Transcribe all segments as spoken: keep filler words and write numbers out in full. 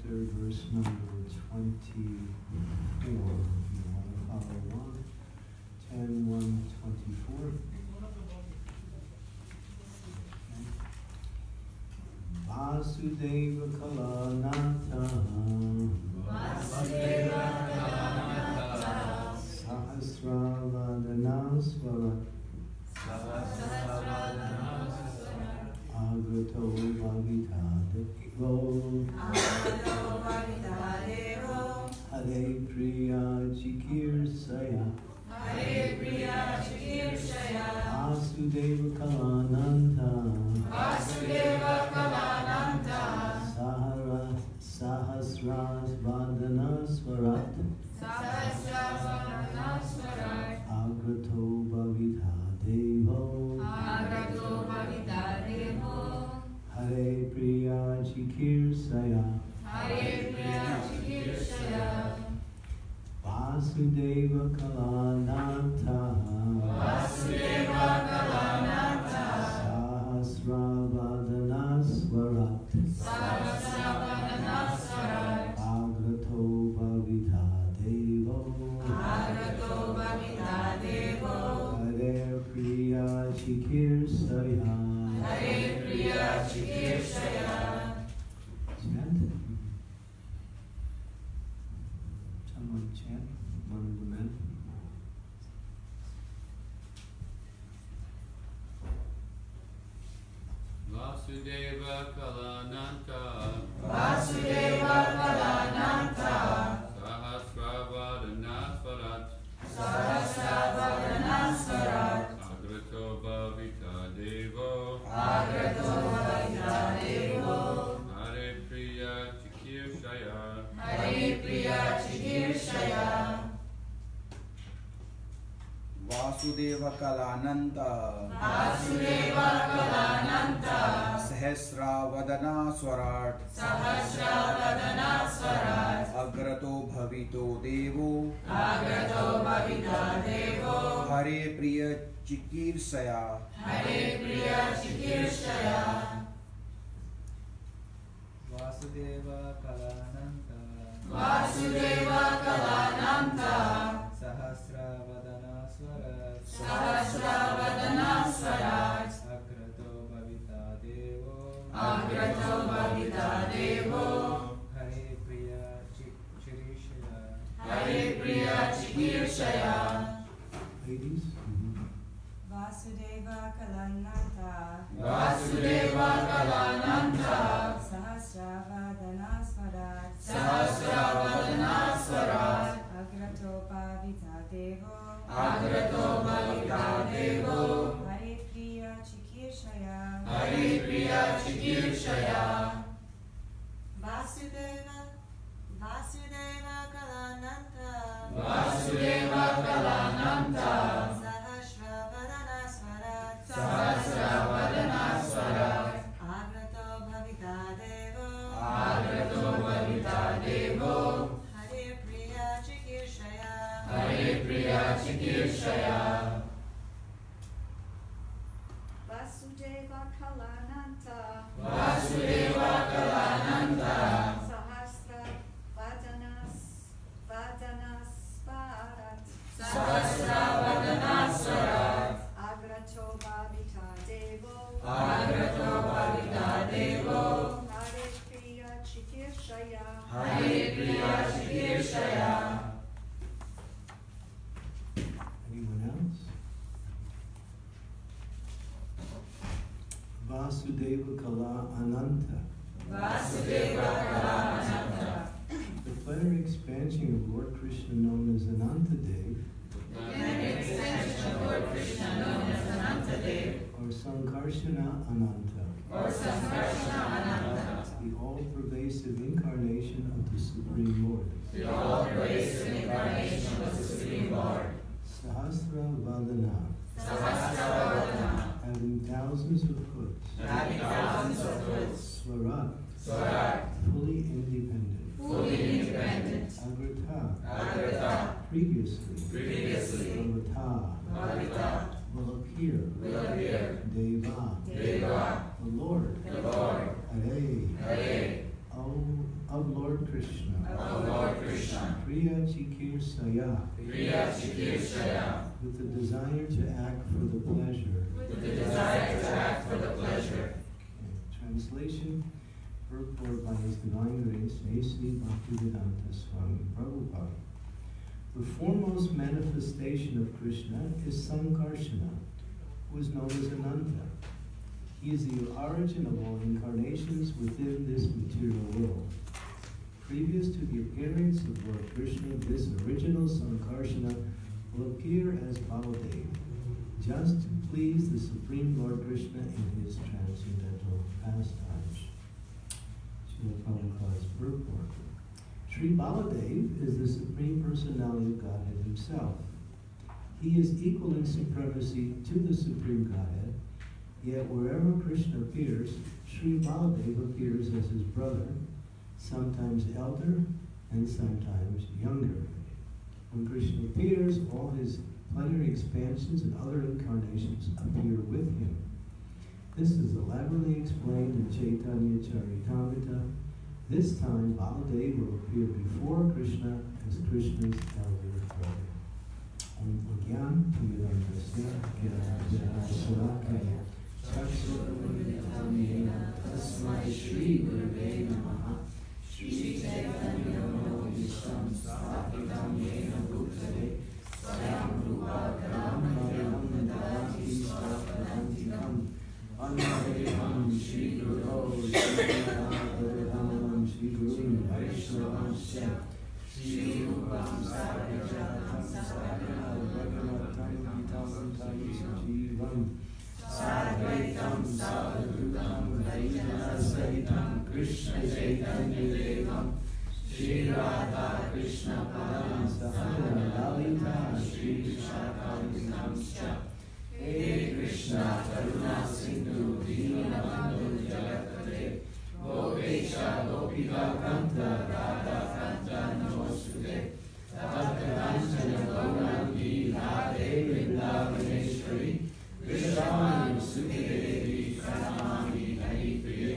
chapter, verse number twenty-four. If you want to follow along. ten, one, twenty-four. Vasudeva Kalanata Vasudeva Kalanata Sahasravadana Swarat Sahasravadana Swarat Agato Bhavita Devo Agato Bhavita Devo Hare Priya Chikir Saya Hare Priya Chikir Saya Vasudeva Kalananta Vasudeva Kalananta Sahara Sahasravadana Swarat Sahasravadana Swarat Agato Bhavita Devo Agato Bhavita Devo Hare Priya Chikir Saya Hare Priya Chikir Saya Vasudeva Kalananta Vasudeva Kalananta Sahasravadana Swarat Sahasravadana Swarat Agato Bhavita Devo Agato Bhavita Devo Hare Priya Chikir Saya Hare Priya Chikir Saya. Chant. Someone chant, one of the men. Vasudeva Kalananta Vasudeva Kalananta Sahasravadana Swarat Sahasravadana Swarat Agrato Bhavita Devo Agato Bhavita Devo Hare Priya Chikir Shaya Hare Priya Chikir Shaya Vasudeva Kalananta Vasudeva Kalananta Sahasravadana Swarat Sahasravadana Swarat Agrato Bhavito Devo Agato Bhavita Devo Hare Priya Chikir Saya Hare Priya Chikir Shaya Vasudeva Kalananta Vasudeva Kalananta Sahasravadana Swarat Sahasravadana Swarat Agrato Bhavita Devo Agato Bhavita Devo Hare Priya Chikirishaya Hare Priya Chikir Shaya Ladies. Vasudeva Kalananta Vasudeva Kalananta Sahasravadana Swarat Sahasravadana Swarat Agrato Bhavita Devo Agato Bhavita Devo Hare Priya Chikirshaya Hare Priya Chikir Shaya Vasudeva Vasudeva Kalananta Vasudeva Kalananta Sahasravadana Swarat Sahasravadana Swarat Agrato Bhavita Devo Agato Bhavita Devo Hare Priya Chikirshaya Hare Priya Chikir Shaya Vasudeva Kalananta Vasudeva Kalananta Sahasravadana Vadana Swarat Sahasravadana Swarat Agrato Bhavita Devo Agato Bhavita Devo Hare Priya Chikirshaya Hare Priya Chikir Shaya Anyone else? Vasudeva Kala Ananta. Vasudeva Kalananta The planetary expansion of Lord Krishna known as Ananta Dev, An extension of Lord Krishna known as Ananta Dev or Sankarshana Ananta, or Sankarshana Ananta, the all-pervasive incarnation of the Supreme Lord. the all-pervasive incarnation of the Supreme Lord. Sahasra Vadana, Sahasravadana, having thousands of hoods. having thousands of hoods. Swarat, Swarat, fully independent. fully independent. Agrata, Agrata, previously. previously. Bhavata, Bhavita, will appear. will appear. Deva, Deva, the Lord. the Lord. Hare, Hare, O of Lord Priya, Priya Chikirshaya, with the desire to act for the pleasure. with the desire to act for the pleasure. Okay. Translation, purport by His Divine Grace, A C Bhaktivedanta Swami Prabhupada. The foremost manifestation of Krishna is Sankarshana, who is known as Ananta. He is the origin of all incarnations within this material world. Previous to the appearance of Lord Krishna, this original Sankarshana will appear as Baladev, just to please the Supreme Lord Krishna in his transcendental pastimes. Srila Prabhupada's purport. Sri Baladev is the Supreme Personality of Godhead himself. He is equal in supremacy to the Supreme Godhead, yet wherever Krishna appears, Sri Baladev appears as his brother, sometimes elder and sometimes younger. When Krishna appears, all his plenary expansions and other incarnations appear with him. This is elaborately explained in Chaitanya Charitamrita. This time, Baladev will appear before Krishna as Krishna's elder brother. Om Gyan Pumidamrasya Gyana Shalakaya Chakshurumritam Yena Tasmai Shri Gurave Namaha Shri Chaitanya Manobishtam Sthapitam Yena Bhutale Swayam Rupa Karam Nadati Swapadantikam Anavadiham Shri Guru Shri Guru Shri Guru Vaishnavanshya Shri Rupam Sarvajatam Sarvajam Bhagavatam Gitam Jivam Sarvaitam Sadhutam Vaijana Sahitam Krishna Chaitanya Devam Shri Radha Krishna Padam Sahana Lalita Shri Vishakam Hey Krishna Karuna Sindhu Dinabandhu Jagatpate Gopesha Gopika Kanta Radha Kanta Namosude Tadkadanchana Gaurangi Radhe Vrindavaneshwari Vishramani Sukhidevi Pranamami Haripriye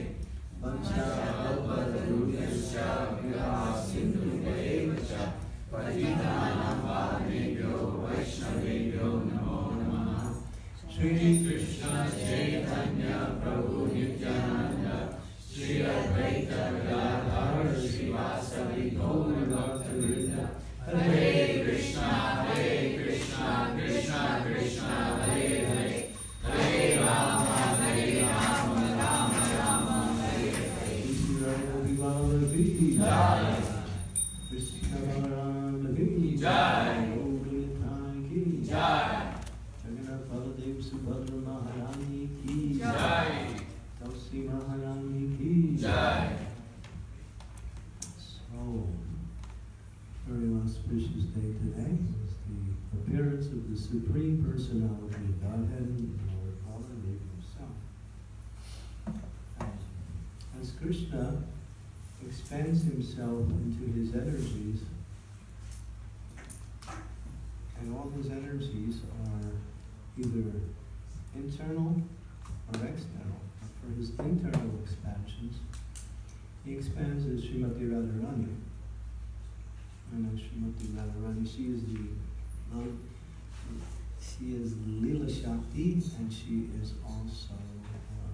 Panchakalpatarubhyascha Vivaha Sindhu Devacha Patitanam Pavanebhyo Vaishnavebhyo Namo Namaha Shri Krishna Chaitanya Prabhu Nityananda Shri Advaita Gadadhar Srivasavi Gaura Bhakta Hare Krishna, Hare Krishna, Krishna Krishna, Hare Hare, Hare Rama, Hare Rama, Rama Rama, Hare Hare. Jai. Krishna Balaram Jai. Jai. Jagannath Baladev Subhadra Maharani Ki Jai. Tulsi Maharani Ki Jai. So, very auspicious day today is the appearance of the Supreme Personality of Godhead, Lord Balarama himself. As Krishna expands himself into his energies, and all his energies are either internal or external. For his internal expansions, he expands as Srimati Radharani. And as Srimati Radharani, she is the Lord, she is Lila Shakti, and she is also uh,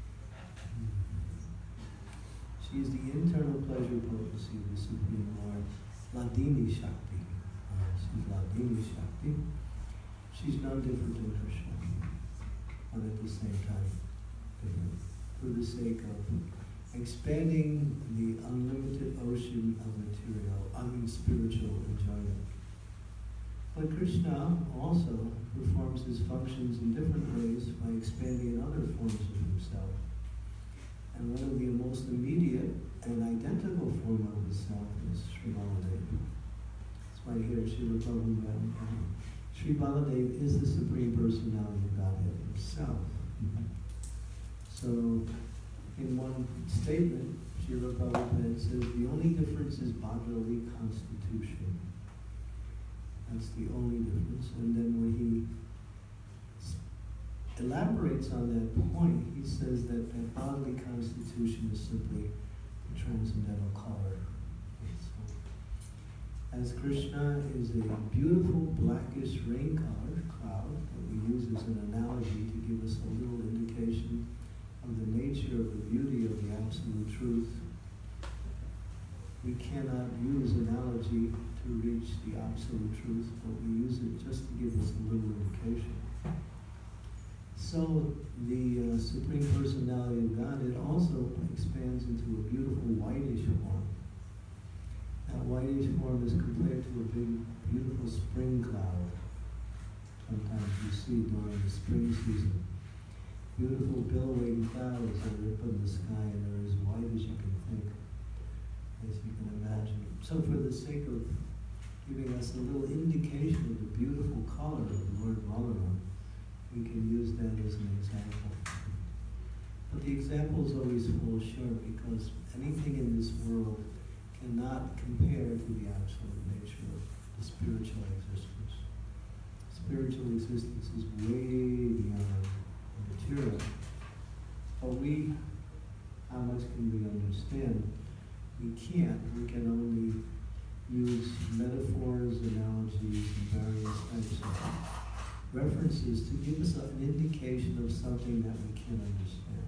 she is the internal pleasure potency of the Supreme Lord, Ladini Shakti. Uh, she's Ladini Shakti. She's no different than Krishna, but at the same time different, for the sake of expanding the unlimited ocean of material, I mean spiritual enjoyment. But Krishna also performs his functions in different ways by expanding in other forms of himself. And one of the most immediate and identical form of himself is Sri Baladev. That's why here Srila Prabhupada, Sri Baladev is the Supreme Personality of Godhead himself. So, in one statement, Srila Prabhupada says the only difference is bodily constitution. That's the only difference. And then when he elaborates on that point, he says that that bodily constitution is simply the transcendental color. So, as Krishna is a beautiful blackish rain-colored cloud that we use as an analogy to give us a little indication of the nature of the beauty of the absolute truth. We cannot use analogy to reach the absolute truth, but we use it just to give us a little indication. So the uh, Supreme Personality of Godhead also expands into a beautiful whitish form. That whitish form is compared to a big, beautiful spring cloud. Sometimes you see during the spring season. Beautiful billowing clouds that are up in the sky and they're as white as you can think, as you can imagine. So for the sake of giving us a little indication of the beautiful color of the Lord Balarama, we can use that as an example. But the example is always falls short because anything in this world cannot compare to the absolute nature of the spiritual existence. Spiritual existence is way beyond the material. But we, how much can we understand? We can't. We can only use metaphors, analogies, and various types of references to give us an indication of something that we can't understand.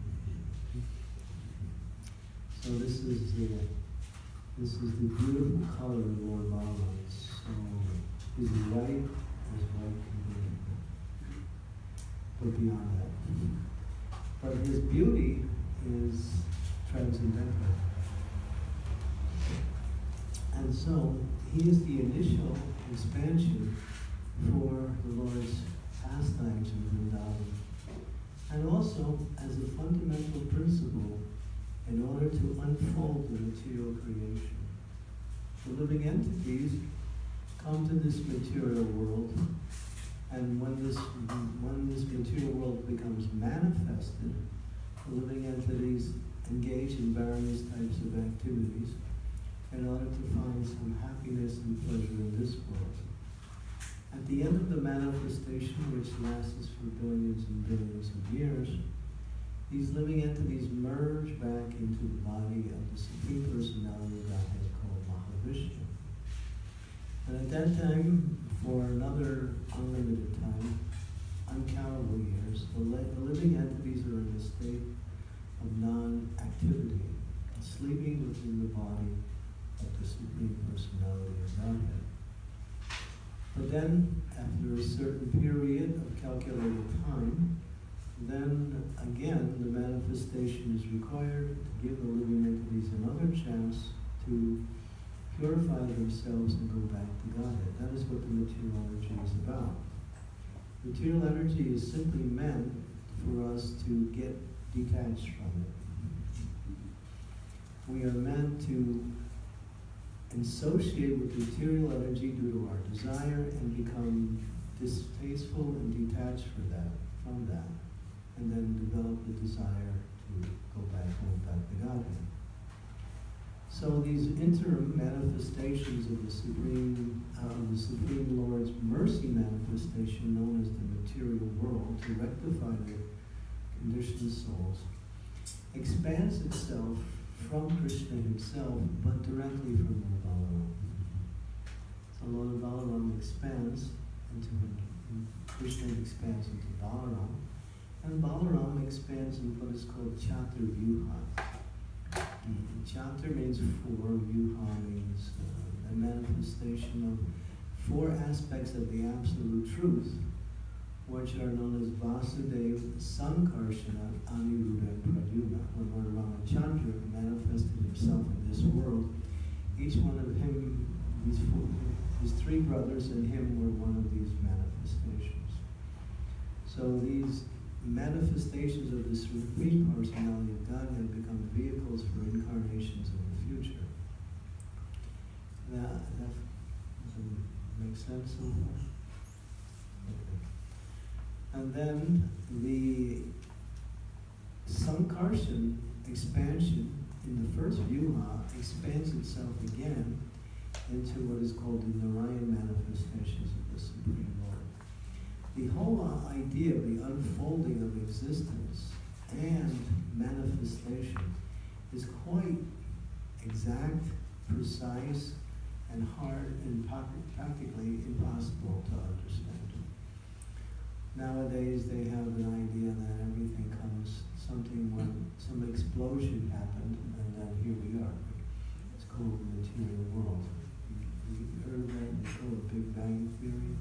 So this is the this is the beautiful color of Lord Balarama. So he's white as white can be, but beyond that. But his beauty is transcendental. And so he is the initial expansion for the Lord's pastimes in Vrindavan. And also as a fundamental principle in order to unfold the material creation. The living entities come to this material world, and when this, when this material world becomes manifested, the living entities engage in various types of activities in order to find some happiness and pleasure in this world. At the end of the manifestation, which lasts for billions and billions of years, these living entities merge back into the body of the Supreme Personality of Godhead called Mahavishnu. And at that time, for another unlimited time, uncountable years, the, li the living entities are in a state of non-activity, sleeping within the body of the Supreme Personality of Godhead. But then, after a certain period of calculated time, then again the manifestation is required to give the living entities another chance to purify themselves and go back to Godhead. That is what the material energy is about. Material energy is simply meant for us to get detached from it. We are meant to associate with material energy due to our desire and become distasteful and detached for that, from that, and then develop the desire to go back home, back to Godhead. So these interim manifestations of the Supreme, uh, the Supreme Lord's mercy manifestation, known as the material world, to rectify the conditioned souls, expands itself from Krishna himself, but directly from Lord Balarama. So Lord Balarama expands into him. Krishna expands into Balarama, and Balarama expands in what is called Chatur Vyuha. Chatur means four, Vyuha means uh, a manifestation of four aspects of the absolute truth, which are known as Vasudeva, Sankarshana, Aniruddha, and Pradyumna. When Lord Ramachandra manifested himself in this world, each one of him, these four, his three brothers and him were one of these manifestations. So these manifestations of the Supreme Personality of Godhead become vehicles for incarnations in the future. That, that doesn't make sense so far? Okay. And then the Sankarshan expansion in the first Vyuha expands itself again into what is called the Narayan manifestations of the Supreme Lord. The whole idea of the unfolding of existence and manifestation is quite exact, precise, and hard and practically impossible to understand. Nowadays they have an idea that everything comes, something when some explosion happened, and then here we are. It's called the material world. You heard of that? It's called Big Bang Theory.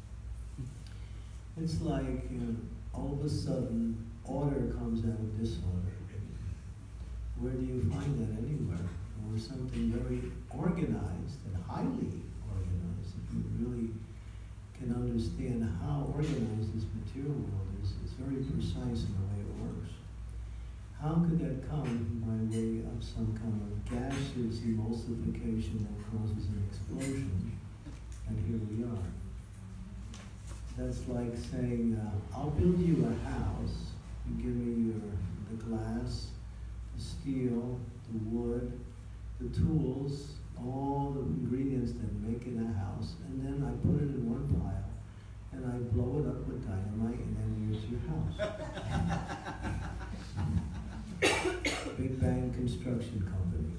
It's like, you know, all of a sudden order comes out of disorder. Where do you find that anywhere? Or something very organized and highly organized. If you really can understand how organized this material world is, it's very precise in the way it works. How could that come by way of some kind of gaseous emulsification that causes an explosion? And here we are. That's like saying, uh, I'll build you a house, you give me your, the glass, the steel, the wood, the tools, all the ingredients that make it a house, and then I put it in one pile, and I blow it up with dynamite, and then here's your house. Big Bang Construction Company.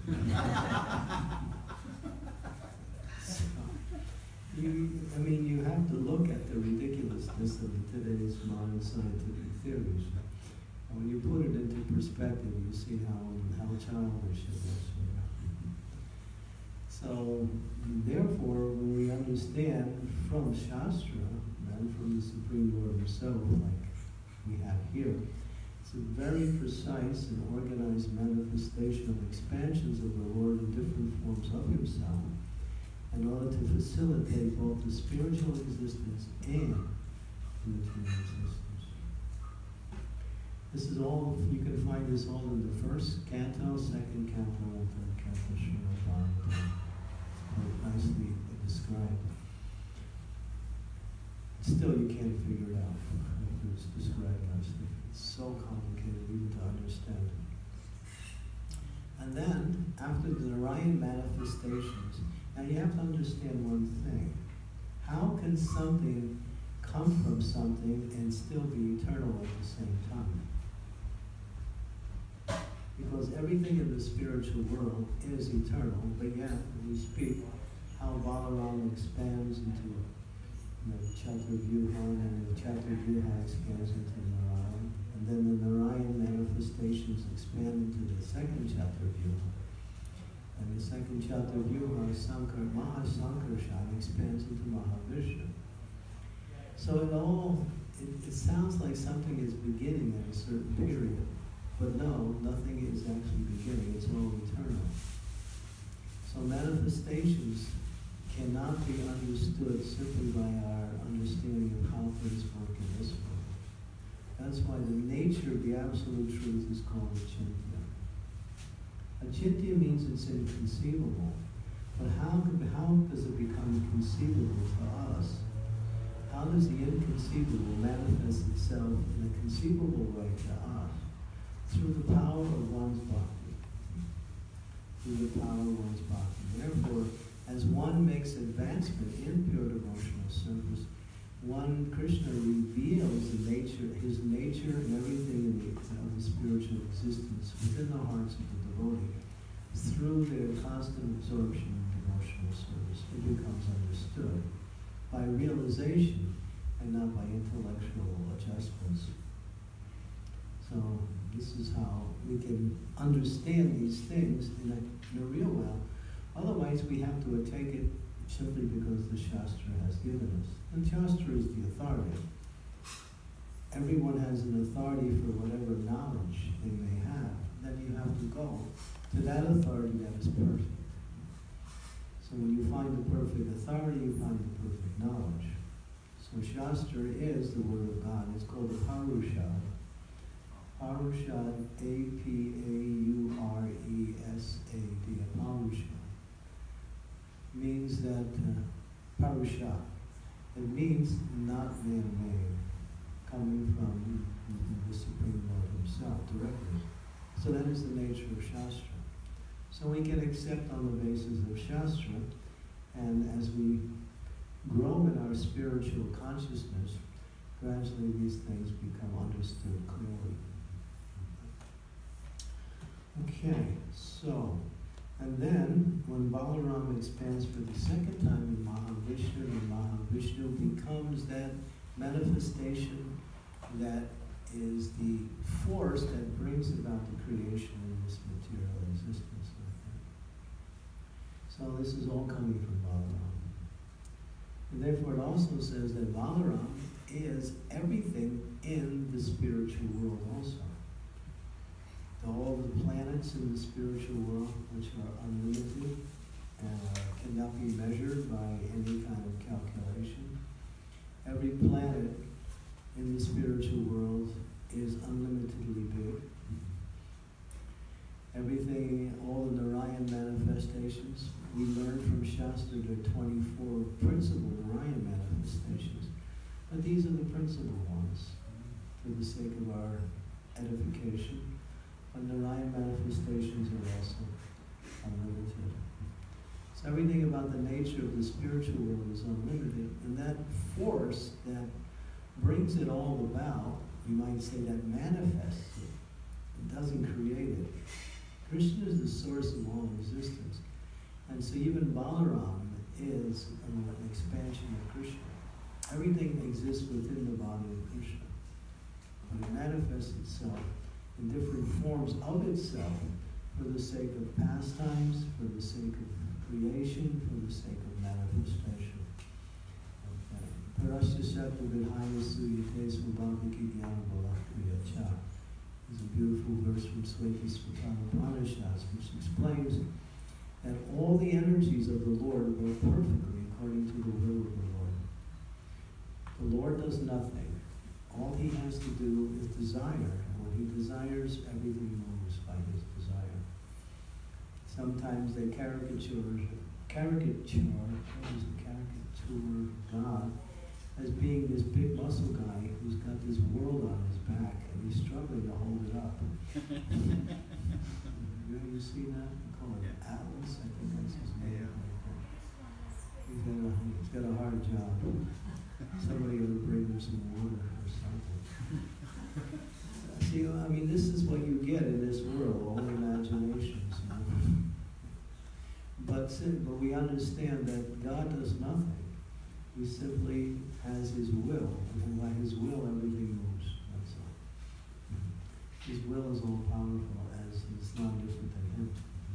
So, you, I mean, you have to look at the ridiculousness of today's modern scientific theories. When you put it into perspective, you see how, how childish it is. So, therefore, when we understand from Shastra, and from the Supreme Lord himself, like we have here, it's a very precise and organized manifestation of expansions of the Lord in different forms of himself, in order to facilitate both the spiritual existence and the material existence. This is all, you can find this all in the first canto, second canto, and third canto, Srimad Bhagavatam. Nicely described. Still, you can't figure it out if it's described nicely. It's so complicated even to understand. And then, after the Narayan manifestations, now you have to understand one thing. How can something come from something and still be eternal at the same time? Because everything in the spiritual world is eternal, but yet we speak how Balarama expands into you know, Chaturvyuha, and the Chaturvyuha expands into Narayan, and then the Narayan manifestations expand into the second Chaturvyuha, and the second Chaturvyuha, Sankar, Mahasankarshan, expands into Mahavishnu. So it all, it, it sounds like something is beginning at a certain period. But no, nothing is actually beginning, it's all eternal. So manifestations cannot be understood simply by our understanding of how things work in this world. That's why the nature of the absolute truth is called achintya. Achintya means it's inconceivable. But how, how does it become conceivable to us? How does the inconceivable manifest itself in a conceivable way to us? Through the power of one's bhakti. Through the power of one's bhakti. Therefore, as one makes advancement in pure devotional service, one, Krishna reveals the nature, his nature and everything in the, of the spiritual existence within the hearts of the devotee. Through their constant absorption in devotional service, it becomes understood by realization and not by intellectual adjustments. So this is how we can understand these things in a, in a real way. Otherwise, we have to take it simply because the Shastra has given us. And Shastra is the authority. Everyone has an authority for whatever knowledge they may have. Then you have to go to that authority that is perfect. So when you find the perfect authority, you find the perfect knowledge. So Shastra is the Word of God. It's called the Parushad. Parushad, A P A U R E S A D, Parushad, means that, uh, Parusha, it means not man-made, coming from the Supreme Lord himself directly. So that is the nature of Shastra. So we can accept on the basis of Shastra, and as we grow in our spiritual consciousness, gradually these things become understood clearly. Okay, so And then, when Balarama expands for the second time in Mahavishnu, and Mahavishnu becomes that manifestation that is the force that brings about the creation in this material existence. So this is all coming from Balarama. And therefore it also says that Balarama is everything in the spiritual world also. All the planets in the spiritual world, which are unlimited and uh, cannot be measured by any kind of calculation. Every planet in the spiritual world is unlimitedly big. Everything, all the Narayan manifestations, we learn from Shastra there are twenty-four principal Narayan manifestations. But these are the principal ones for the sake of our edification. But Narayan manifestations are also unlimited. So everything about the nature of the spiritual world is unlimited, and that force that brings it all about, you might say that manifests it, it doesn't create it. Krishna is the source of all existence. And so even Balarama is an expansion of Krishna. Everything exists within the body of Krishna. But it manifests itself in different forms of itself for the sake of pastimes, for the sake of creation, for the sake of manifestation. Parasya Shakta Vidhaya Suyate Svabhaviki Jnana Balakriya Cha is a beautiful verse from Swati Spatana Upanishads, which explains that all the energies of the Lord work perfectly according to the will of the Lord. The Lord does nothing. All he has to do is desire. When he desires, everything moves by his desire. Sometimes they caricature, caricature, what is it, caricature God as being this big muscle guy who's got this world on his back and he's struggling to hold it up. you, you see that? They call it Atlas, I think that's his name. He's got a, he's got a hard job. Somebody ought to bring him some water or something. See, I mean, this is what you get in this world, all imaginations. You know? But, but we understand that God does nothing. He simply has his will, and by his will everything moves. That's all. His will is all powerful, as it's not different than him.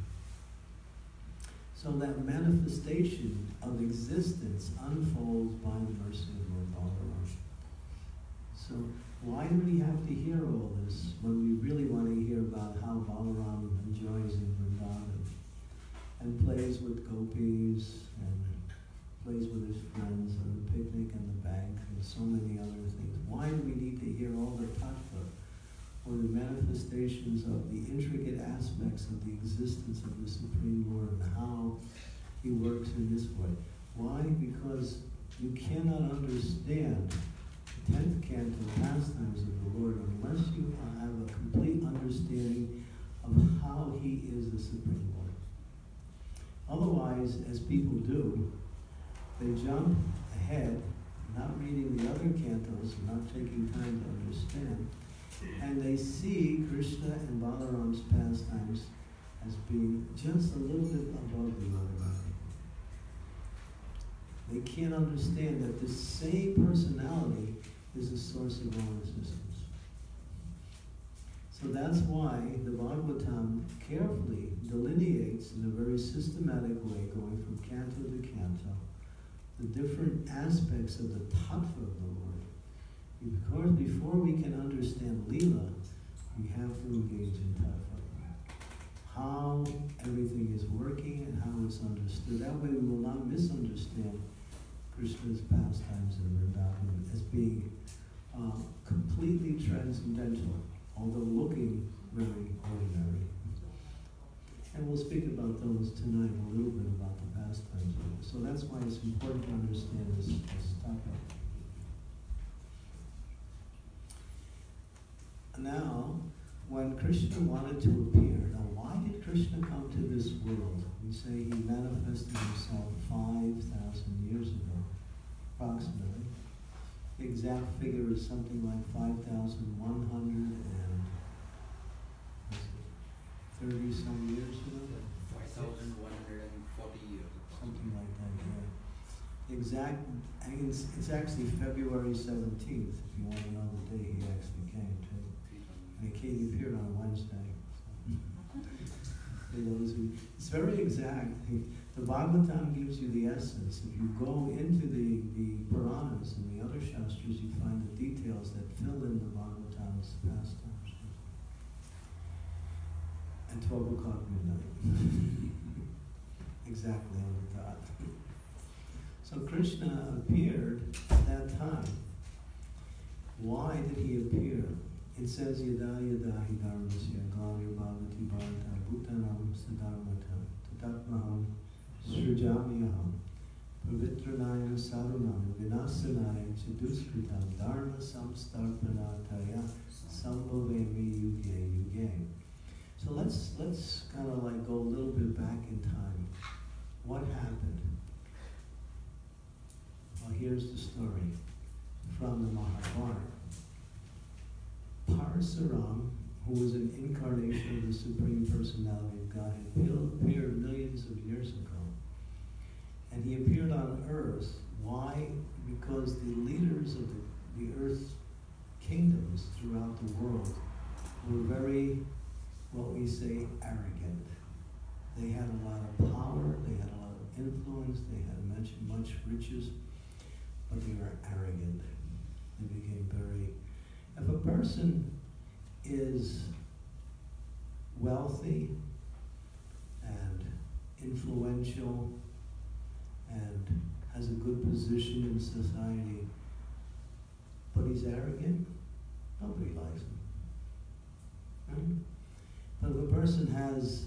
So that manifestation of existence unfolds by the mercy of Lord Balarama. So why do we have to hear all this when we really want to hear about how Balarama enjoys in Vrindavan and plays with gopis and plays with his friends on the picnic and the bank and so many other things? Why do we need to hear all the tattva or the manifestations of the intricate aspects of the existence of the Supreme Lord and how he works in this way? Why? Because you cannot understand the tenth canto pastimes of the Lord unless you have a complete understanding of how he is the Supreme Lord. Otherwise, as people do, they jump ahead, not reading the other cantos, not taking time to understand, and they see Krishna and Balarama's pastimes as being just a little bit above the other. They can't understand that the same personality is the source of all existence. So that's why the Bhagavatam carefully delineates in a very systematic way, going from canto to canto, the different aspects of the tattva of the Lord. Because before we can understand lila, we have to engage in tattva. How everything is working and how it's understood. That way we will not misunderstand Krishna's pastimes in Vrindavan as being uh, completely transcendental, although looking very ordinary. And we'll speak about those tonight, a little bit about the pastimes. So that's why it's important to understand this, this topic. Now, when Krishna wanted to appear, now why did Krishna come to this world? We say he manifested himself five thousand years ago, approximately. The exact figure is something like five thousand one hundred thirty some years ago. thousand one hundred forty years. something like that, yeah. Exact, and it's, it's actually February seventeenth, if you want to know the day he actually came to. And he came, he appeared on Wednesday. So. For those who, it's very exact. The Bhagavatam gives you the essence. If you go into the, the Puranas and the other Shastras, you find the details that fill in the Bhagavatam's pastimes. At twelve o'clock midnight. Exactly on the dot. So Krishna appeared at that time. Why did he appear? It says, Yada yada hi dharmasya glanir bhavati bharata bhutanam sadharmata tatatmaham srujamyaham pavitranaya sarunam vinasanaya chaduskritam dharma samstarpanataya sambhavemi yuge yuge. So let's let's kind of like go a little bit back in time. What happened? Well, here's the story from the Maharaj. Parasuram, who was an incarnation of the Supreme Personality of Godhead, appeared millions of years ago. And he appeared on earth. Why? Because the leaders of the, the earth's kingdoms throughout the world were very, what we say, arrogant. They had a lot of power, they had a lot of influence, they had much, much riches, but they were arrogant. They became very... If a person is wealthy and influential and has a good position in society, but he's arrogant, nobody likes him. Right? But if a person has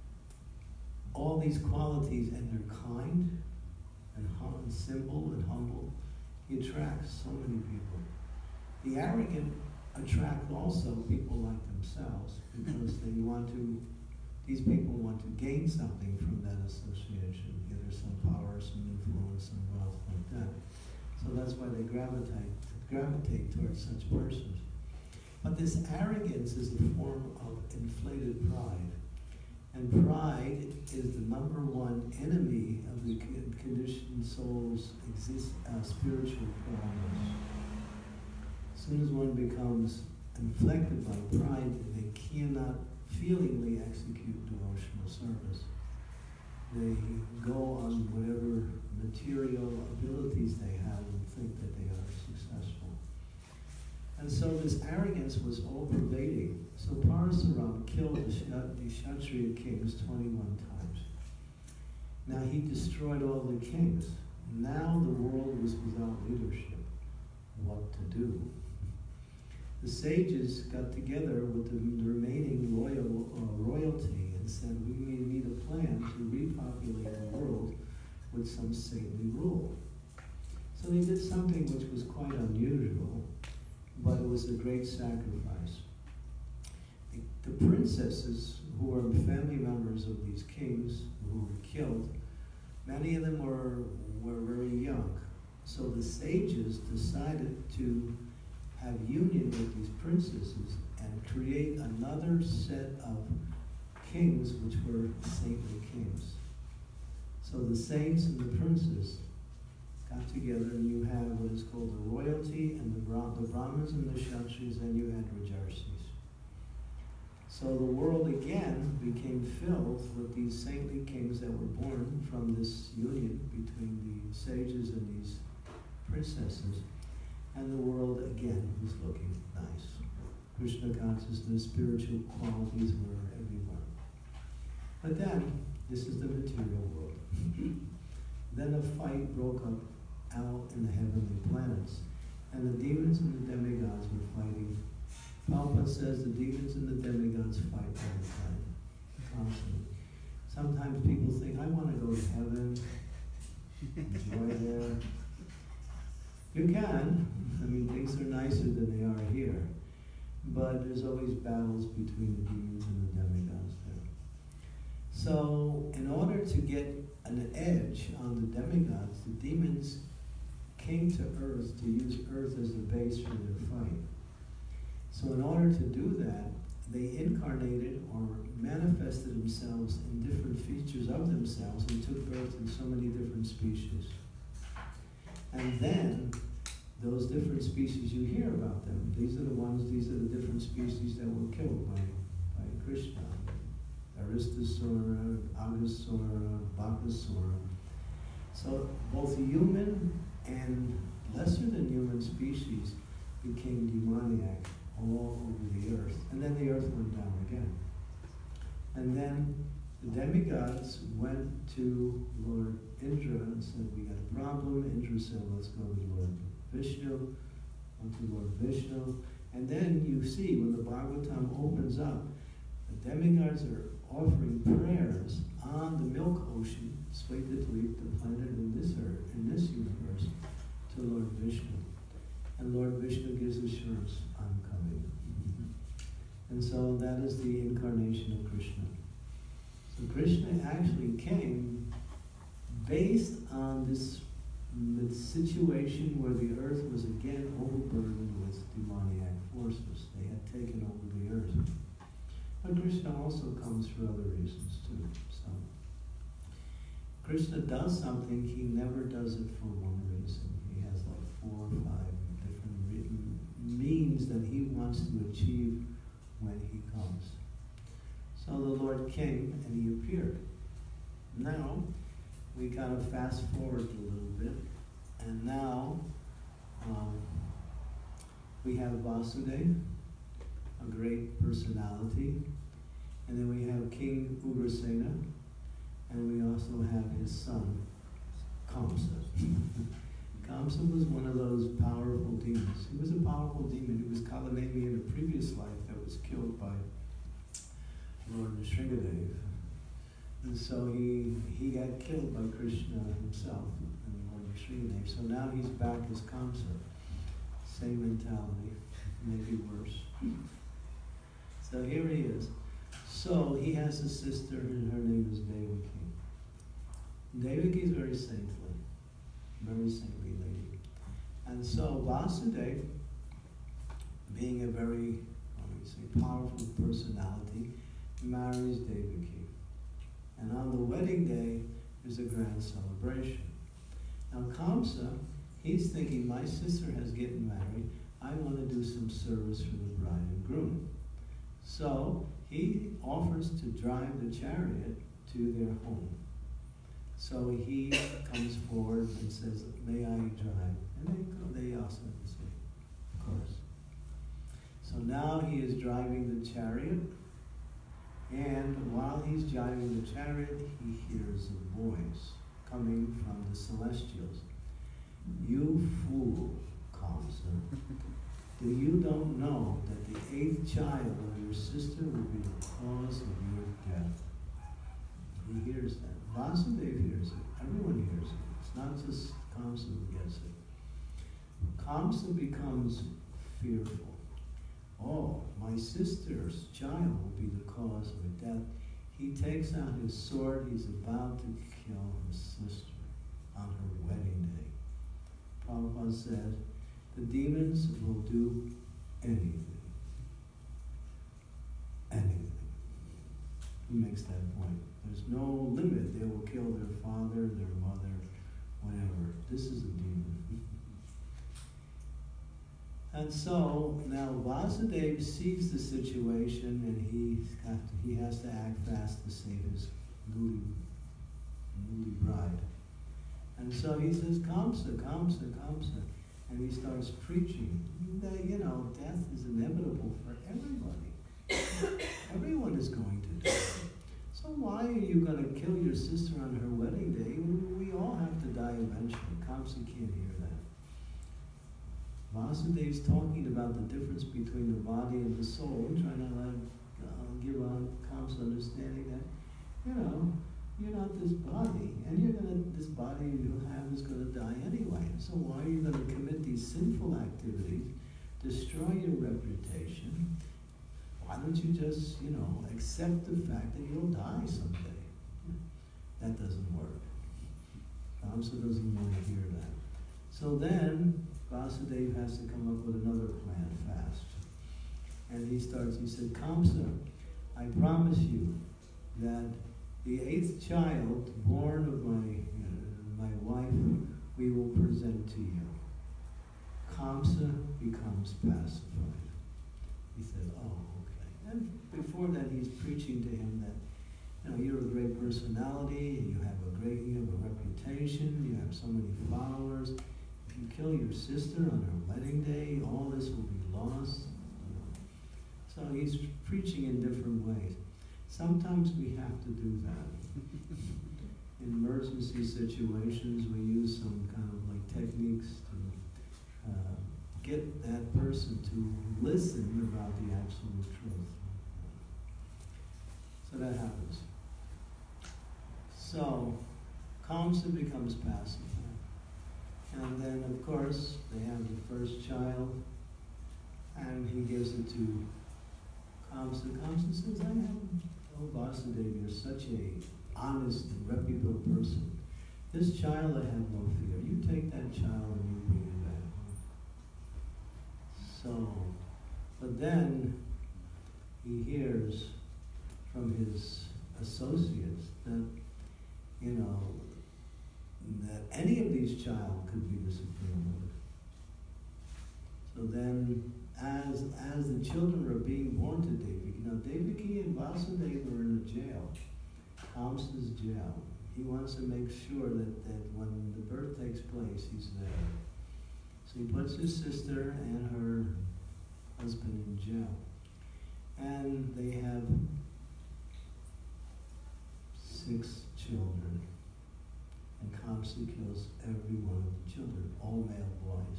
all these qualities and they're kind and, hum and simple and humble, he attracts so many people. The arrogant attract also people like themselves because they want to, these people want to gain something from that association, either some power, some influence, some wealth like that. So that's why they gravitate, gravitate towards such persons. But this arrogance is a form of inflated pride. And pride is the number one enemy of the conditioned soul's exist, uh, spiritual progress. As soon as one becomes inflected by pride, they cannot feelingly execute devotional service. They go on whatever material abilities they have and think that they are successful. And so this arrogance was all-pervading. So Parasuram killed the, the Kshatriya kings twenty-one times. Now he destroyed all the kings. Now the world was without leadership. What to do? The sages got together with the, the remaining royal, uh, royalty and said, we need a plan to repopulate the world with some saintly rule. So they did something which was quite unusual, but it was a great sacrifice. The, the princesses, who were family members of these kings who were killed, many of them were, were very young. So the sages decided to have union with these princesses and create another set of kings which were saintly kings. So the saints and the princes got together and you had what is called the royalty and the, Bra the Brahmins and the Kshatriyas, and you had Rajarsis. So the world again became filled with these saintly kings that were born from this union between the sages and these princesses. And the world again was looking nice. Krishna consciousness, spiritual qualities were everywhere. But then, this is the material world. Then a fight broke up out in the heavenly planets. And the demons and the demigods were fighting. Prabhupada says the demons and the demigods fight all the time, constantly. Sometimes people think, I want to go to heaven, enjoy there. You can. I mean, things are nicer than they are here. But there's always battles between the demons and the demigods there. So, in order to get an edge on the demigods, the demons came to Earth to use Earth as the base for their fight. So in order to do that, they incarnated or manifested themselves in different features of themselves and took birth in so many different species. And then, those different species, you hear about them. These are the ones, these are the different species that were killed by, by Krishna. Aristasura, Agasura, Bakasura. So both human and lesser than human species became demoniac all over the earth. And then the earth went down again. And then the demigods went to Lord Indra and said, we got a problem. Indra said, let's go to Lord Vishnu, went to Lord Vishnu. And then you see, when the Bhagavatam opens up, the demigods are offering prayers on the milk ocean, Svetadweep, the planet in this earth, in this universe, to Lord Vishnu. And Lord Vishnu gives assurance, I'm coming. And so that is the incarnation of Krishna. So Krishna actually came based on this the situation where the earth was again overburdened with demoniac forces. They had taken over the earth. But Krishna also comes for other reasons too. So Krishna does something, he never does it for one reason. He has like four or five different re means that he wants to achieve when he comes. So the Lord came and he appeared. Now, we gotta fast forward a little bit, and now um, we have Vasudeva, a great personality, and then we have King Ugrasena, and we also have his son, Kamsa. Kamsa was one of those powerful demons. He was a powerful demon. He was Kalanemi in a previous life that was killed by Lord Nrsingadev. And so he, he got killed by Krishna himself and Lord Nrsingadev. So now he's back as Kamsa. Same mentality, maybe worse. So here he is. So he has a sister and her name is Devaki. Devaki is very saintly, very saintly lady. And so Vasudeva, being a very, what do we say, powerful personality, marries Devaki. And on the wedding day, there's a grand celebration. Now Kamsa, he's thinking, my sister has gotten married, I want to do some service for the bride and groom. So he offers to drive the chariot to their home. So he comes forward and says, may I drive? And they, go, they also say, of course. So now he is driving the chariot, and while he's driving the chariot, he hears a voice coming from the celestials. You fool, Kamsa. Do you don't know that the eighth child of your sister will be the cause of your death? He hears that. Vasudeva hears it. Everyone hears it. It's not just Kamsa who gets it. Kamsa becomes fearful. Oh, my sister's child will be the cause of her death. He takes out his sword. He's about to kill his sister on her wedding day. Prabhupada said, the demons will do anything. Anything. He makes that point. There's no limit. They will kill their father, their mother, whatever. This is a demon. And so now Vasudeva sees the situation, and he's got to, he has to act fast to save his newly, newly bride. And so he says, Kamsa, Kamsa, Kamsa. And he starts preaching that, you know, death is inevitable for everybody. Everyone is going to die. So why are you going to kill your sister on her wedding day? We all have to die eventually. Kamsa can't hear that. Vasudeva's talking about the difference between the body and the soul, and trying to like, uh, give on Kamsa understanding that, you know, you're not this body, and you're gonna, this body you have is gonna die anyway. So why are you gonna commit these sinful activities, destroy your reputation? Why don't you just, you know, accept the fact that you'll die someday? That doesn't work. Kamsa doesn't want to hear that. So then, Vasudeva has to come up with another plan fast. And he starts, he said, Kamsa, I promise you that the eighth child born of my, uh, my wife, we will present to you. Kamsa becomes pacified. He said, oh, okay. And before that, he's preaching to him that, you know, you're a great personality, and you have a great, you have a reputation, you have so many followers. If you kill your sister on her wedding day, all this will be lost. You know. So he's preaching in different ways. Sometimes we have to do that. In emergency situations, we use some kind of like techniques to uh, get that person to listen about the absolute truth. So that happens. So, Kamsa becomes pacified. And then, of course, they have the first child, and he gives it to Kamsa. Kamsa says, I have, oh Vasudeva, you're such a honest and reputable person. This child, I have no fear. You take that child and you bring it back. So, but then he hears from his associates that, you know, that any of these child could be the Supreme Lord. So then, as as the children are being born to Devaki, you know, Devaki and Vasudeva are in the jail, Kamsa's jail. He wants to make sure that, that when the birth takes place, he's there. So he puts his sister and her husband in jail. And they have six children. And Kamsa kills every one of the children, all male boys.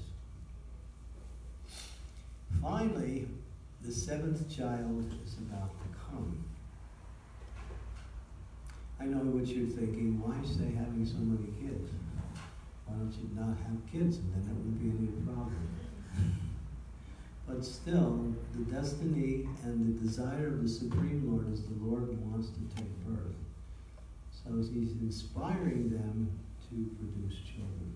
Finally, the seventh child is about to come. I know what you're thinking, why say having so many kids? Why don't you not have kids, and then there wouldn't be any problem. But still, the destiny and the desire of the Supreme Lord is the Lord wants to take birth. So he's inspiring them to produce children.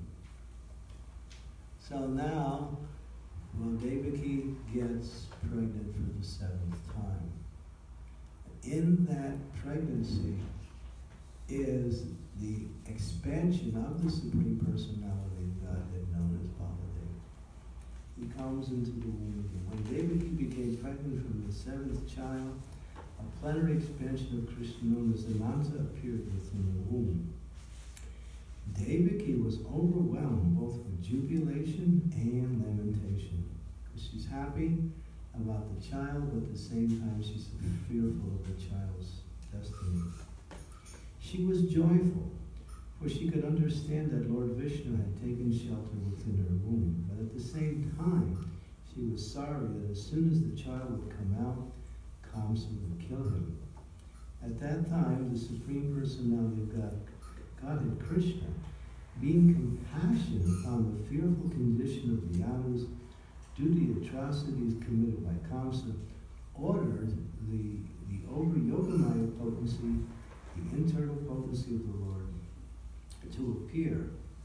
So now, well, Devaki gets pregnant for the seventh time. In that pregnancy is the expansion of the Supreme Personality of Godhead known as Balarama. He comes into the womb again. When Devaki became pregnant from the seventh child, a plenary expansion of Krishna known as Ananta appeared within the womb. Devaki was overwhelmed both with jubilation and lamentation, because she's happy about the child, but at the same time she's fearful of the child's destiny. She was joyful, for she could understand that Lord Vishnu had taken shelter within her womb, but at the same time she was sorry that as soon as the child would come out, Kamsa would kill him. At that time, the Supreme Personality of God, Godhead Krishna, being compassionate upon the fearful condition of the Yadus due to the atrocities committed by Kamsa, ordered the, the over-yogamaya potency, the internal potency of the Lord, to appear.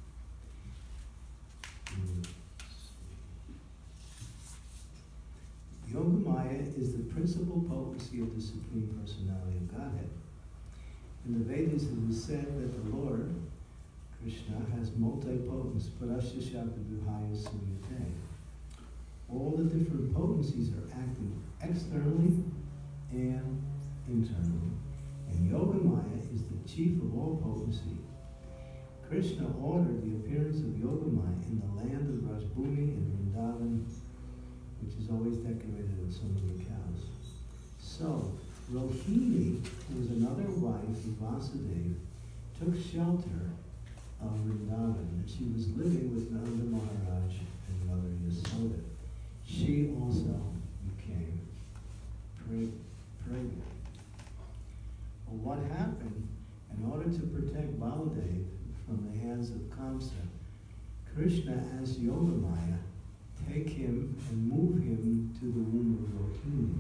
Yogamaya is the principal potency of the Supreme Personality of Godhead. In the Vedas it is said that the Lord, Krishna, has multi-potence, parashashakta-vihaya suyate. All the different potencies are acting externally and internally. And Yogamaya is the chief of all potency. Krishna ordered the appearance of Yogamaya in the land of Rajbhumi in Vrindavan, which is always decorated with so many cows. So, Rohini, who was another wife of Vasudeva, took shelter of Vrindavan, and she was living with Nanda Maharaj and Mother Yasoda. She also became pregnant. Well, what happened? In order to protect Baladeva from the hands of Kamsa, Krishna asked Yogamaya take him and move him to the womb of Rohini,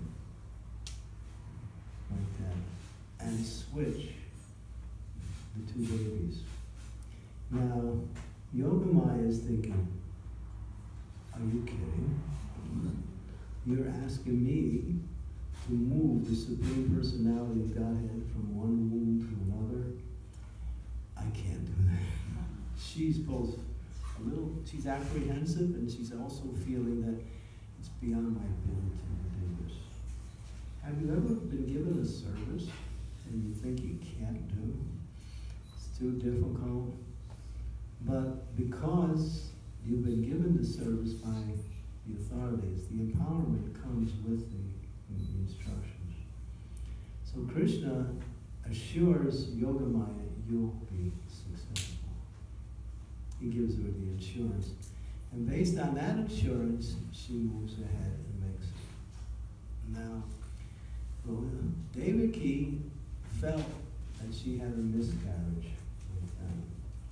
like that, and switch the two babies. Now, Yogamaya is thinking, are you kidding? you're asking me to move the Supreme Personality of Godhead from one womb to another. I can't do that. She's both a little, she's apprehensive, and she's also feeling that it's beyond my ability to do this. Have you ever been given a service and you think you can't do? It's too difficult. But because you've been given the service by the authorities, the empowerment comes with the, the instructions. So Krishna assures Yogamaya, you'll be successful. He gives her the assurance. And based on that assurance, she moves ahead and makes it. Now, Devaki felt that she had a miscarriage with them.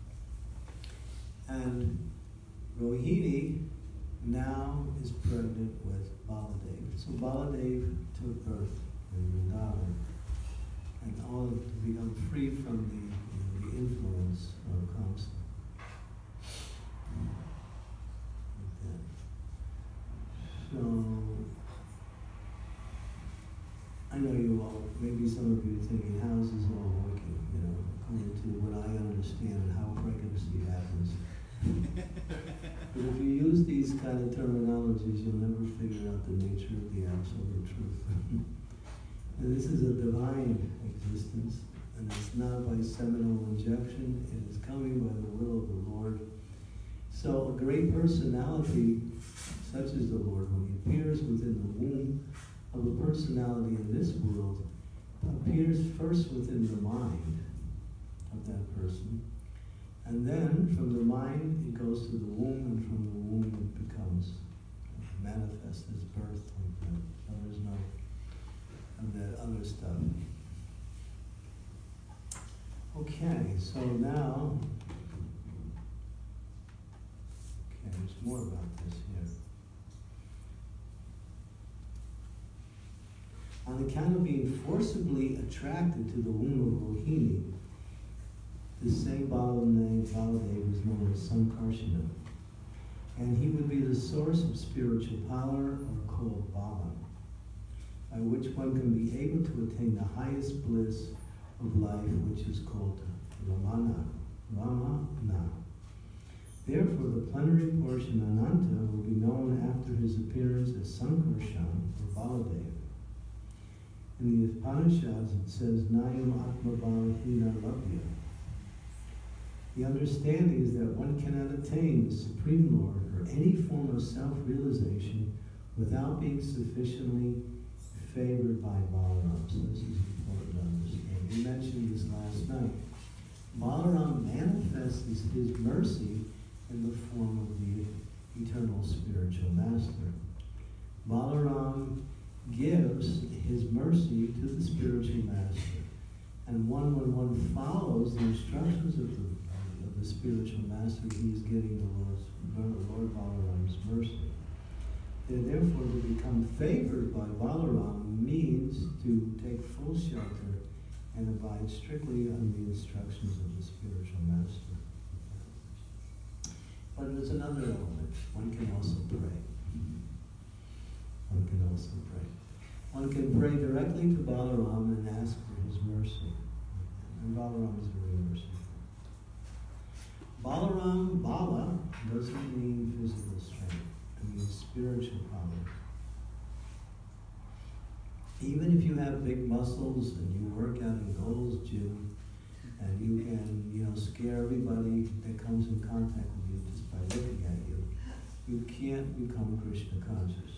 And Rohini now is pregnant with Baladev. So Baladev took birth in Vrindavan, and all to become free from the, you know, the influence of Kamsa. So, I know you all, maybe some of you are thinking, how is this all working? You know, according to what I understand and how pregnancy happens. But if you use these kind of terminologies, you'll never figure out the nature of the absolute truth. And this is a divine existence, and it's not by seminal injection, it is coming by the will of the Lord. So a great personality, such as the Lord, when he appears within the womb of a personality in this world, appears first within the mind of that person. And then from the mind it goes to the womb, and from the womb it becomes manifest as birth, like that. So there's no of that other stuff. Okay, so now, okay, there's more about this here. On account of being forcibly attracted to the womb of Rohini, the same Baladev is known as Sankarsana, and he would be the source of spiritual power, or called Bala, by which one can be able to attain the highest bliss of life, which is called Ramana, Ramana. Therefore, the plenary portion Ananta will be known after his appearance as Sankarshan, or Baladev. In the Upanishads it says, Nayam Atma Balahina Labhya. The understanding is that one cannot attain the Supreme Lord or any form of self-realization without being sufficiently favored by Balaram. So this is important to understand. We mentioned this last night. Balaram manifests his mercy in the form of the eternal spiritual master. Balaram gives his mercy to the spiritual master. And one, when one follows the instructions of the the spiritual master, he is getting the Lord's, Lord Balaram's mercy. And therefore, to become favored by Balaram means to take full shelter and abide strictly on the instructions of the spiritual master. But there's another element. One can also pray. One can also pray. One can pray directly to Balaram and ask for his mercy. And Balaram is very merciful. Balaram, Bala, doesn't mean physical strength. It means spiritual power. Even if you have big muscles and you work out in Gold's Gym, and you can, you know, scare everybody that comes in contact with you just by looking at you, you can't become Krishna conscious.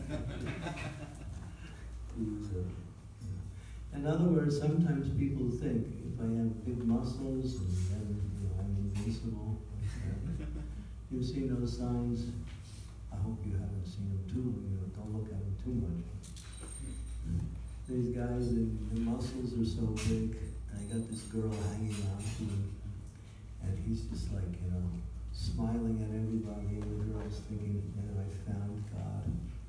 Please, uh, yeah. In other words, sometimes people think, if I have big muscles and then, you know, I'm invincible. Like you've seen those signs? I hope you haven't seen them too. You know, don't look at them too much. These guys, the muscles are so big, and I got this girl hanging on to him, and he's just like, you know, smiling at everybody, and the girl's thinking, man, I found God.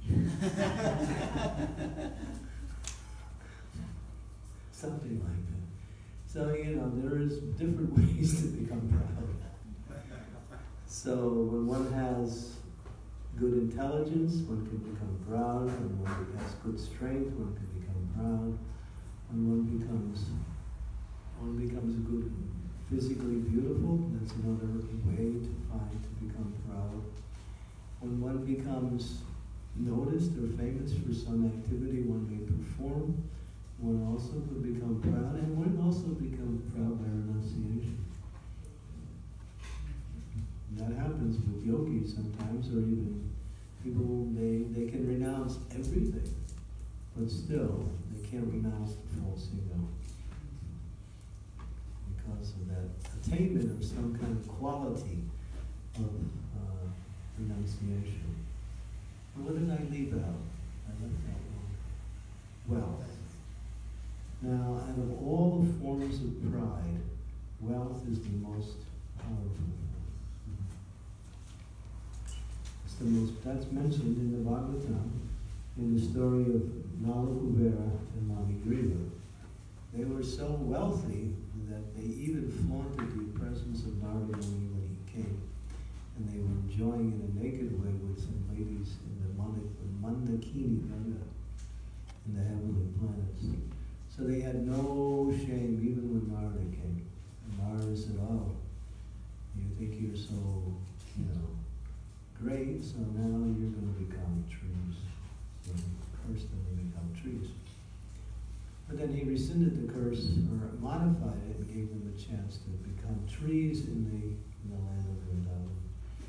Something like that. So, you know, there is different ways to become proud. So when one has, good intelligence, one can become proud. When one has good strength, one can become proud. When one becomes, one becomes good, physically beautiful, that's another way to find to become proud. When one becomes noticed or famous for some activity one may perform, one also could become proud, and one also becomes proud by renunciation. That happens with yogis sometimes, or even people, they, they can renounce everything, but still, they can't renounce the false ego because of that attainment of some kind of quality of uh, renunciation. And what did I leave out? I left out one. Wealth. Now, out of all the forms of pride, wealth is the most powerful. It's the most, that's mentioned in the Bhagavatam, in the story of Nala Kubera and Mami Griva. They were so wealthy that they even flaunted the presence of Narada Muni when he came. And they were enjoying in a naked way with some ladies in the Mandakini Ganga, in the heavenly planets. So they had no shame even when Narada came. And Narada said, oh, you think you're so, you know, great, so now you're going to become trees. So he cursed them to become trees. But then he rescinded the curse, or modified it, and gave them a chance to become trees in the, in the land of Vrindavan.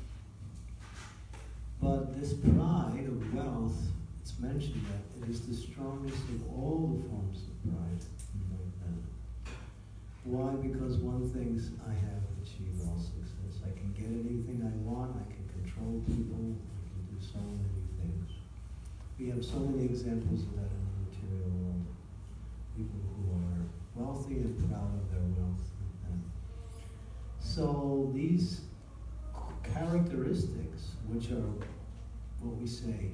But this pride of wealth, it's mentioned that it is the strongest of all the forms of pride in like that. Why? Because one thinks, I have achieved all success. I can get anything I want, I can control people, I can do so many things. We have so many examples of that in the material world. People who are wealthy and proud of their wealth. And so these characteristics, which are what we say,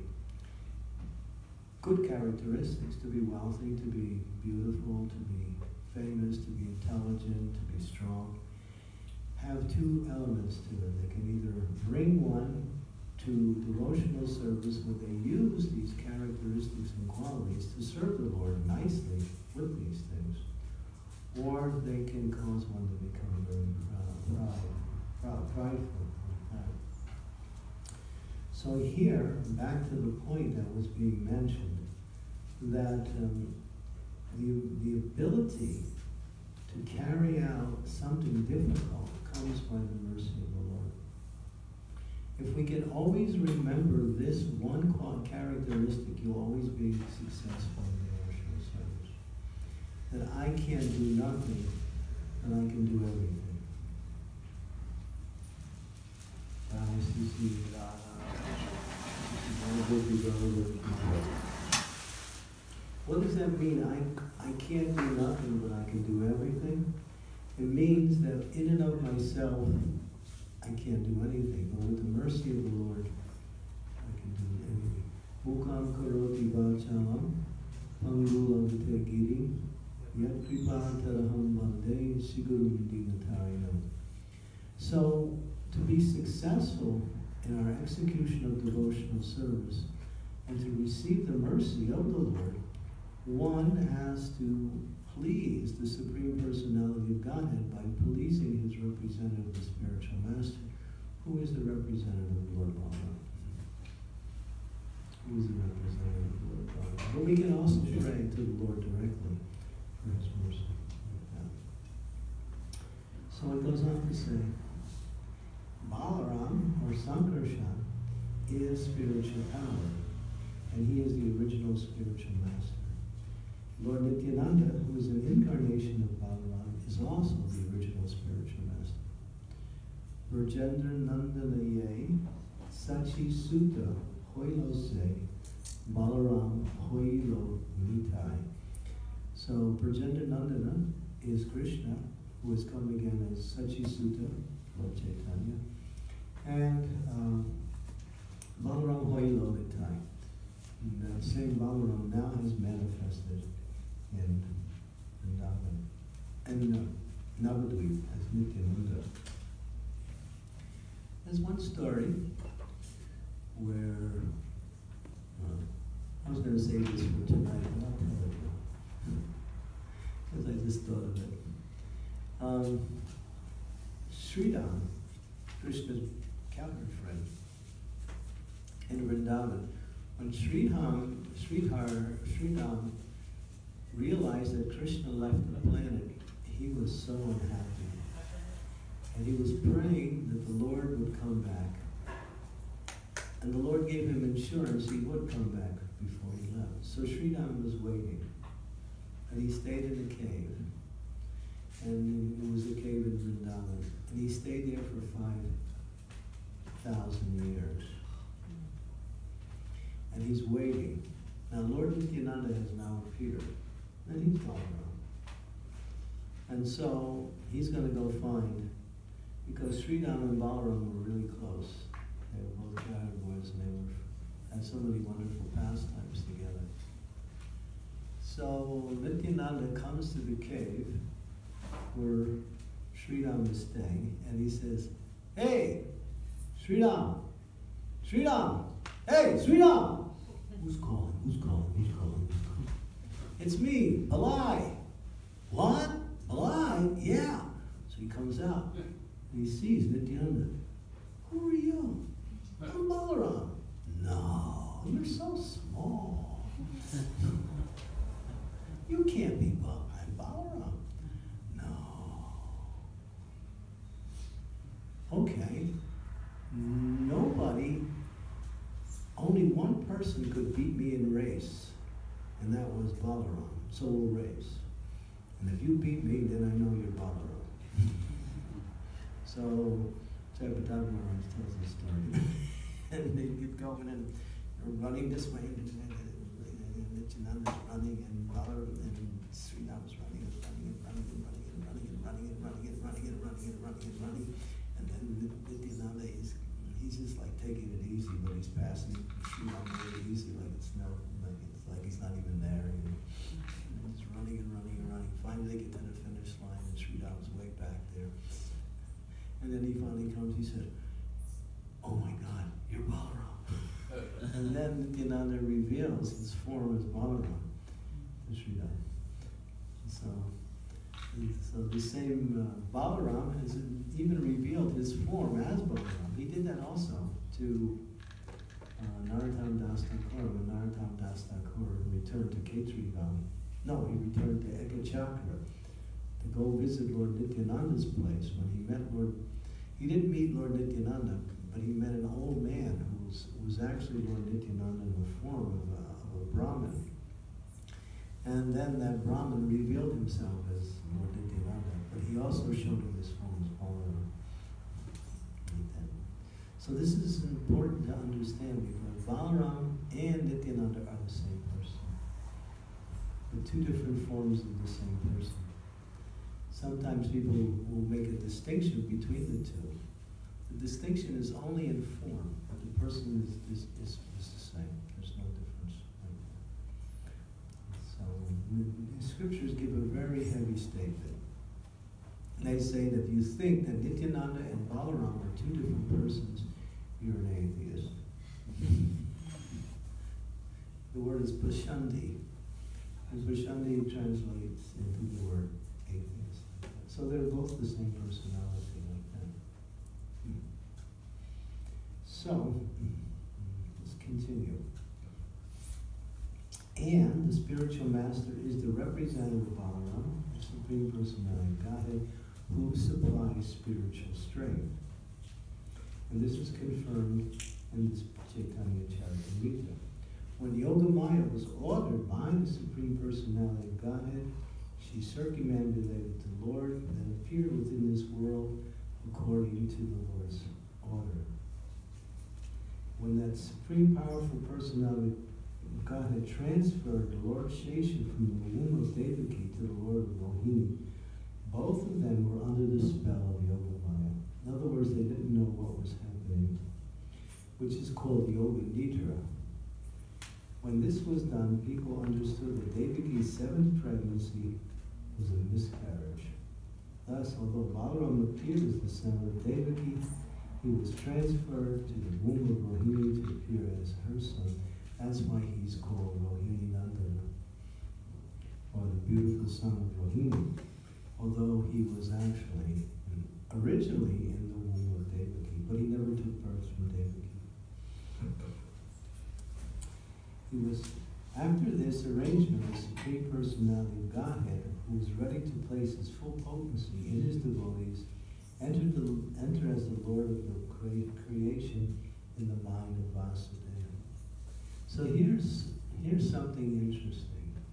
good characteristics, to be wealthy, to be beautiful, to be famous, to be intelligent, to be strong, have two elements to it. They can either bring one to devotional service where they use these characteristics and qualities to serve the Lord nicely with these things, or they can cause one to become very proud, proud, proud prideful. So here, back to the point that was being mentioned, that um, the, the ability to carry out something difficult comes by the mercy of the Lord. If we can always remember this one characteristic, you'll always be successful in devotional service. That I can't do nothing, and I can do everything. What does that mean? I, I can't do nothing, but I can do everything? It means that in and of myself, I can't do anything, but with the mercy of the Lord, I can do anything. Mukam karoti vachalam, pangulam vite giri, yat kripantaraham bande, sigurum dinatarinam. So, to be successful in our execution of devotional service and to receive the mercy of the Lord, one has to please the Supreme Personality of Godhead by pleasing his representative, the spiritual master, who is the representative of Lord Balarama. Who is the representative of Lord Balarama. But we can also pray to the Lord directly for his mercy. So it goes on to say, Balaram, or Sankarshan, is spiritual power, and he is the original spiritual master. Lord Nityananda, who is an incarnation of Balaram, is also the original spiritual master. Virgendra Nandanaye Sachi Sutta Hoilo Se Balaram Hoilo Nitai. So Virgendra Nandana is Krishna, who has come again as Sachi Sutta, Lord Chaitanya, and um, Balaram Hoilo Nitai. That same Balaram now has manifested in Vrindavan and uh, Navadvip as Nityananda. There's one story where, uh, I was going to say this for tonight, but I'll tell it now, because I just thought of it. Um, Sridham, Krishna's captain friend, in Vrindavan, when Sridham, Sridhar, Sridham realized that Krishna left the planet, he was so unhappy. And he was praying that the Lord would come back. And the Lord gave him insurance he would come back before he left. So Sridham was waiting. And he stayed in a cave. And it was a cave in Vrindavan. And he stayed there for five thousand years. And he's waiting. Now Lord Nityananda has now appeared. And he's gone around. And so he's going to go find, because Sridham and Balaram were really close. They were both child boys and they were, had so many wonderful pastimes together. So Nityananda comes to the cave where Sridham is staying, and he says, "Hey, Sridham, Sridham, hey, Sridham!" Who's calling? Who's calling? Who's calling? Who's calling? It's me, Balai. What? Balai? Yeah. So he comes out, and he sees Nityananda. Who are you? I'm Balaram. No, you're so small. You can't be Balaram. I'm Balaram. Okay, nobody, only one person could beat me in race, and that was Balaram, solo race. And if you beat me, then I know you're Balaram. So, Chaitanya Maharaj tells the story. And they get going and they're running this way, and Nityananda's running, and Balaram and Sridham's running and running and running and running and running and running and running and running and running and running and running. And then Nityananda, he's, he's just like taking it easy, but he's passing Sridham really easy, like it's no, like it's like he's not even there. You know? And he's running and running and running. Finally, they get to the finish line, and Sridham's way back there. And then he finally comes. He said, "Oh my God, you're Balaram!" And then Nityananda reveals his form as Balaram to Sridham. So. So the same uh, Balaram has even revealed his form as Balaram. He did that also to uh, Narottam Das Thakur when Narottam Das Thakur returned to Khetri Valley. No, he returned to Ekachakra to go visit Lord Nityananda's place. When he met Lord, he didn't meet Lord Nityananda, but he met an old man who was, was actually Lord Nityananda in the form of a, of a Brahmin. And then that Brahmin revealed himself as Lord Nityananda, but he also showed him his form as Balaram. So this is important to understand, because Balaram and Nityananda are the same person. They're two different forms of the same person. Sometimes people will make a distinction between the two. The distinction is only in form, but the person is, is, is, is the same. There's no difference. So the scriptures give a very heavy statement. They say that if you think that Nityananda and Balaram are two different persons, you're an atheist. The word is Bashandi. And Bashandi translates into the word atheist. So they're both the same personality like that. So, let's continue. And the spiritual master is the representative of Balaram, the Supreme Personality of Godhead, who supplies spiritual strength. And this was confirmed in this Chaitanya Charitamrita. When Yogamaya was ordered by the Supreme Personality of Godhead, she circumambulated the Lord and appeared within this world according to the Lord's order. When that Supreme Powerful Personality of Godhead transferred the Lord Shesha from the womb of Devaki to the Lord of Mohini, both of them were under the spell of Yogamaya. In other words, they didn't know what was happening, which is called Yoga Nidra. When this was done, people understood that Devaki's seventh pregnancy was a miscarriage. Thus, although Balaram appeared as the son of Devaki, he was transferred to the womb of Rohini to appear as her son. That's why he's called Rohini Nandana, or the beautiful son of Rohini, although he was actually originally in the womb of Devaki, but he never took birth from Devaki. He was, after this arrangement, the Supreme Personality of Godhead, who was ready to place his full potency in his devotees, entered, the, entered as the Lord of the cre creation in the mind of Vasudeva. So here's, here's something interesting.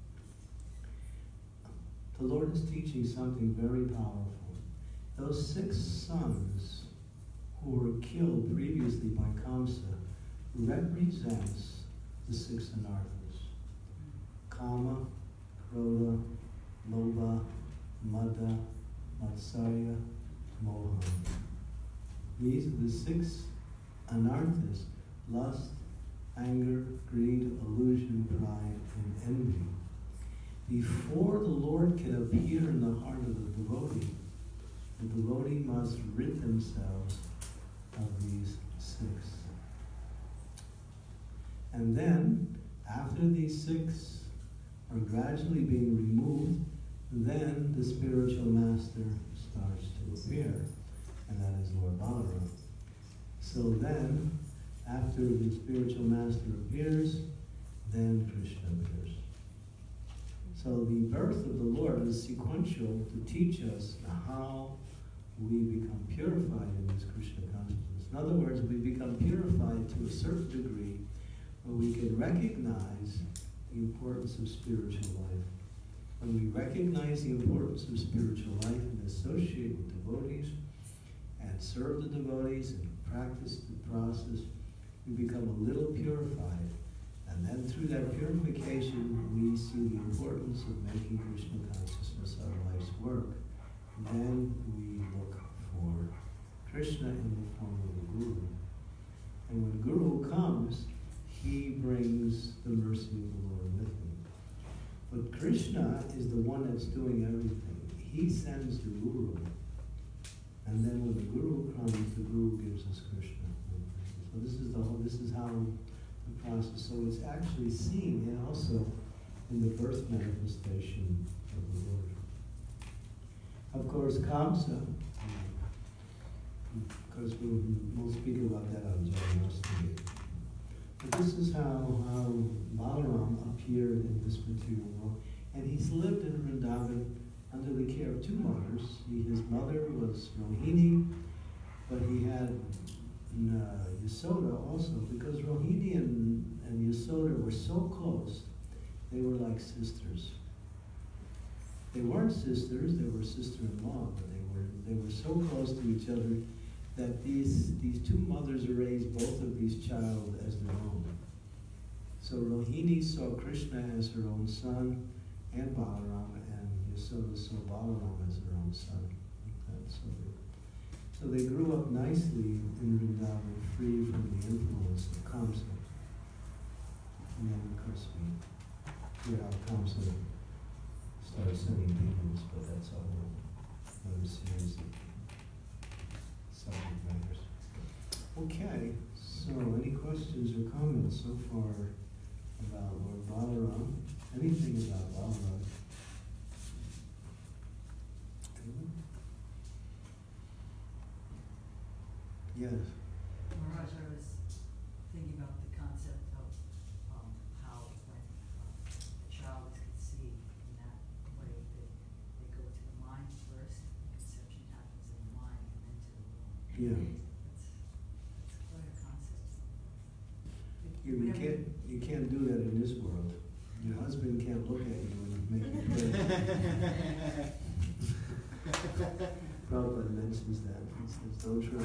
The Lord is teaching something very powerful. Those six sons who were killed previously by Kamsa represents the six anarthas. Kama, Krodha, Lobha, Mada, Matsarya, Moha. These are the six anarthas: lust, anger, greed, illusion, pride, and envy. Before the Lord can appear in the heart of the devotee, the devotee must rid themselves of these six. And then, after these six are gradually being removed, then the spiritual master starts to appear, and that is Lord Balarama. So then, after the spiritual master appears, then Krishna appears. So the birth of the Lord is sequential to teach us how we become purified in this Krishna consciousness. In other words, we become purified to a certain degree where we can recognize the importance of spiritual life. When we recognize the importance of spiritual life and associate with devotees and serve the devotees and practice the process, we become a little purified. And then through that purification, we see the importance of making Krishna consciousness our life's work. And then we look for Krishna in the form of a guru. And when Guru comes, he brings the mercy of the Lord with him. But Krishna is the one that's doing everything. He sends the Guru. And then when the Guru comes, the Guru gives us Krishna. So this is the whole, this is how the process. So it's actually seen and also in the birth manifestation of the Lord. Of course, Kamsa, because we'll, we'll speak about that on Janmashtami. But this is how, how Balarama appeared in this material world. And he's lived in Vrindavan under the care of two mothers. He, his mother was Rohini, but he had uh, Yasoda also, because Rohini and, and Yasoda were so close, they were like sisters. They weren't sisters, they were sister-in-law, but they were, they were so close to each other that these, these two mothers raised both of these child as their own. So Rohini saw Krishna as her own son, and Balarama, and Yasoda saw Balarama as her own son. So they, so they grew up nicely in Vrindavan, free from the influence of Kamsa. And then, of course, we hear how Kamsa started sending demons, but that's a whole other series of subject matters. Okay, so any questions or comments so far about Lord Balarama? Anything about Balarama? Anyone? Yes. Maharaj, I was thinking about the concept of um, how when uh, a child is conceived in that way, they, they go to the mind first, conception happens in the mind, and then to the womb. Yeah. That's, that's quite a concept. You, you can't you can't do that in this world. Your husband can't look at you and make you pray. Prabhupada mentions that. He says, don't try.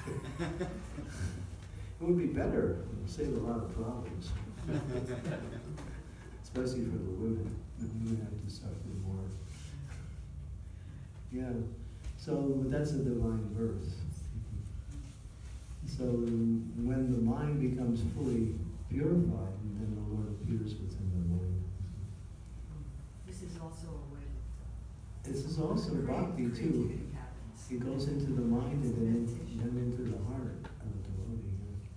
It would be better. It would save a lot of problems. Especially for the women. The women have to suffer more. Yeah. So that's a divine birth. So when the mind becomes fully purified, then the Lord appears within the mind. This is also a way that This is also create- bhakti too. creativity happens. It goes into the mind and then, then into the heart of the devotee.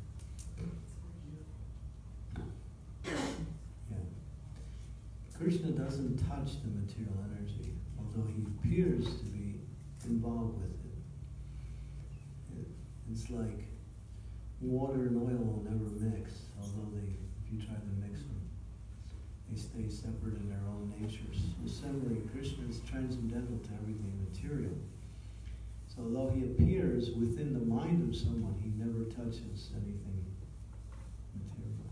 Yeah. Yeah. Krishna doesn't touch the material energy, although he appears to be involved with it. it. It's like water and oil will never mix, although they, if you try to mix them, they stay separate in their own natures. So similarly, Krishna is transcendental to everything material. So although he appears within the mind of someone, he never touches anything material.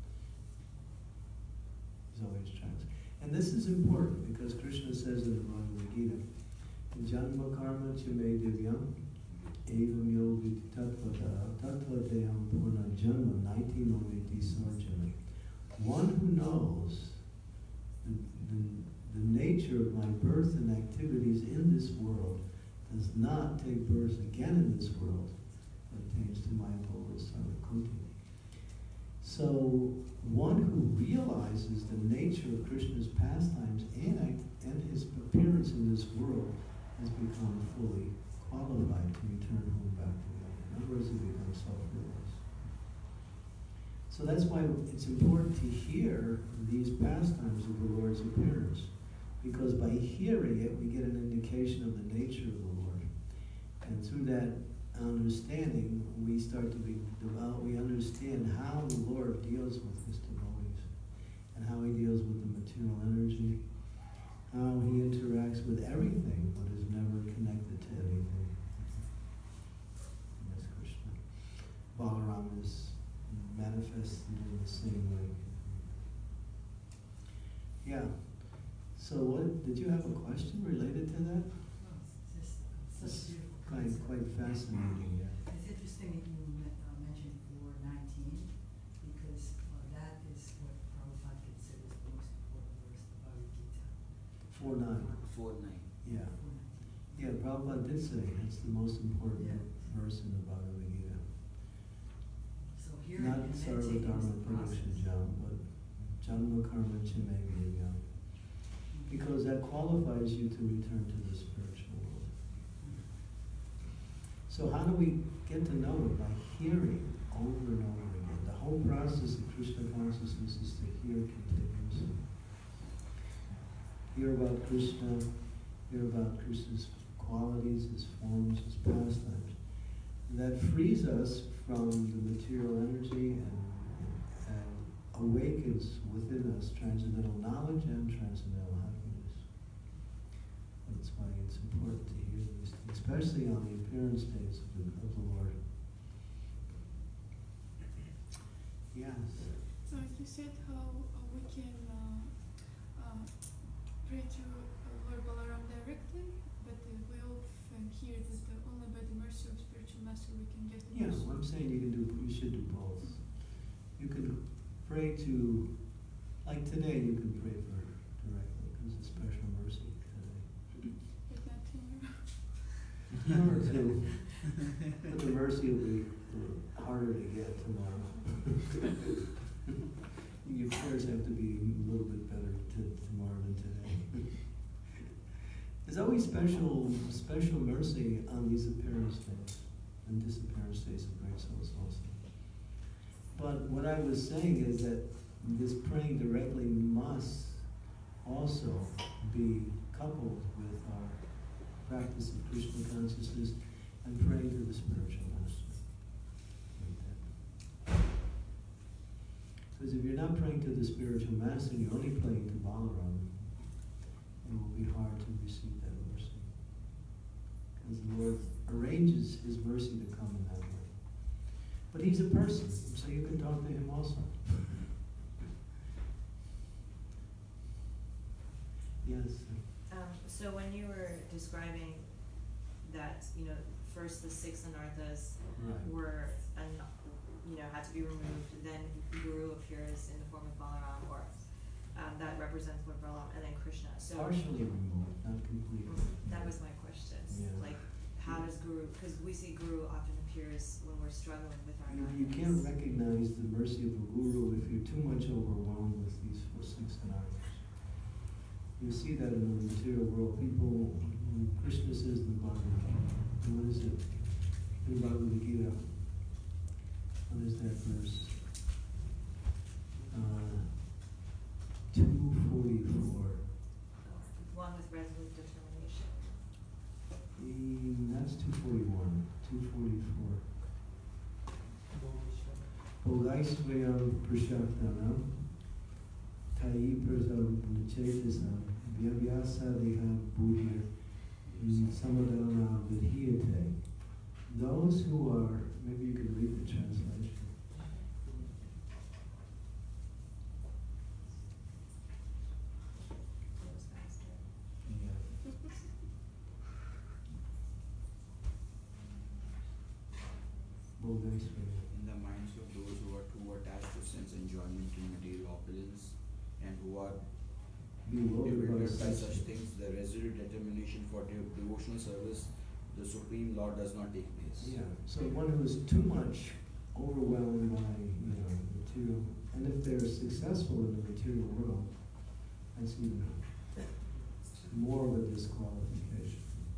He's always trans. And this is important because Krishna says in the Bhagavad Gita, Janma karma chime divyam evam yogi tattva tattva deyam purna janma naiti nomiti sarjana. One who knows the, the, the nature of my birth and activities in this world does not take birth again in this world, but attains to my abode as Sarvakuti. So one who realizes the nature of Krishna's pastimes and, act, and his appearance in this world has become fully qualified to return home back to God. In other words, he becomes self-realized. So that's why it's important to hear these pastimes of the Lord's appearance, because by hearing it, we get an indication of the nature of the Lord. And through that understanding, we start to be develop, we understand how the Lord deals with his devotees, and how he deals with the material energy, how he interacts with everything, but is never connected to anything. That's Krishna. Balarama is manifested in the same way. Yeah. So what, did you have a question related to that? Well, it's just such It's a beautiful quite, concept. quite fascinating, yeah. It's interesting that you me- uh, mentioned four nineteen, because uh, that is what Prabhupada considers the most important verse of the Bhagavad Gita. Four nine, Four nine. yeah. four nineteen. Yeah, Prabhupada did say it's the most important Yeah. verse in the Bhagavad Gita. So hearing Not and meditating is Sarva-dharma the prediction process. jam, but Janma karma chime vidyam. Because that qualifies you to return to the spiritual world. So how do we get to know it? By hearing over and over again. The whole process of Krishna consciousness is to hear continuously. Hear about Krishna, hear about Krishna's qualities, his forms, his pastimes. And that frees us from the material energy and, and awakens within us transcendental knowledge and transcendental happiness. That's why it's important to hear these things, especially on the appearance days of the, of the Lord. Yes. So you said how uh, we can uh, uh, pray to uh, Lord Balarama directly, but uh, we often hear that uh, only by the mercy of spiritual master we can get the Yeah, mercy. what I'm saying you can do, you should do both. You can pray to, like today, you can pray for directly because it's special mercy today. But not tomorrow. Or two. But the mercy will be harder to get tomorrow. Your prayers have to be a little bit better to tomorrow than today. There's always special, special mercy on these appearance days and disappearance days of great souls also. But what I was saying is that this praying directly must also be coupled with our practice of Krishna consciousness and praying to the spiritual master. Because if you're not praying to the spiritual master, you're only praying to Balarama, it will be hard to receive that mercy. Because the Lord arranges his mercy to come in that way. But he's a person, so you can talk to him also. Yes. Um, so when you were describing that, you know, first the six anarthas Right. were, an, you know, had to be removed, then Guru appears in the form of Balarama, or um, that represents Lord Balarama, and then Krishna. So Partially removed, not completely. that was my question. Yeah. Like, how does Guru? Because we see Guru often appears when we're struggling with our. You, you can't recognize the mercy of a guru if you're too much overwhelmed with these four, six anarthas. You see that in the material world. People, Krishna says in the Bhagavad Gita, And what is it? In Bhagavad Gita. What is that verse? Uh, two forty-four. One with resolute determination. E, that's two forty-one. two forty-four. Bhogaisvayam prashaktanam tai prasam chetasam vyavyasa deha bhujya samadana vidhiyate. Those who are, maybe you can read the translation. In the minds of those who are too attached to sense enjoyment and material opulence, and who are bewildered by such things, the resolute determination for de- devotional service, the Supreme Lord does not take place. Yeah, so one who is too much overwhelmed by, you know, material, and if they're successful in the material world, that's even more of a disqualification.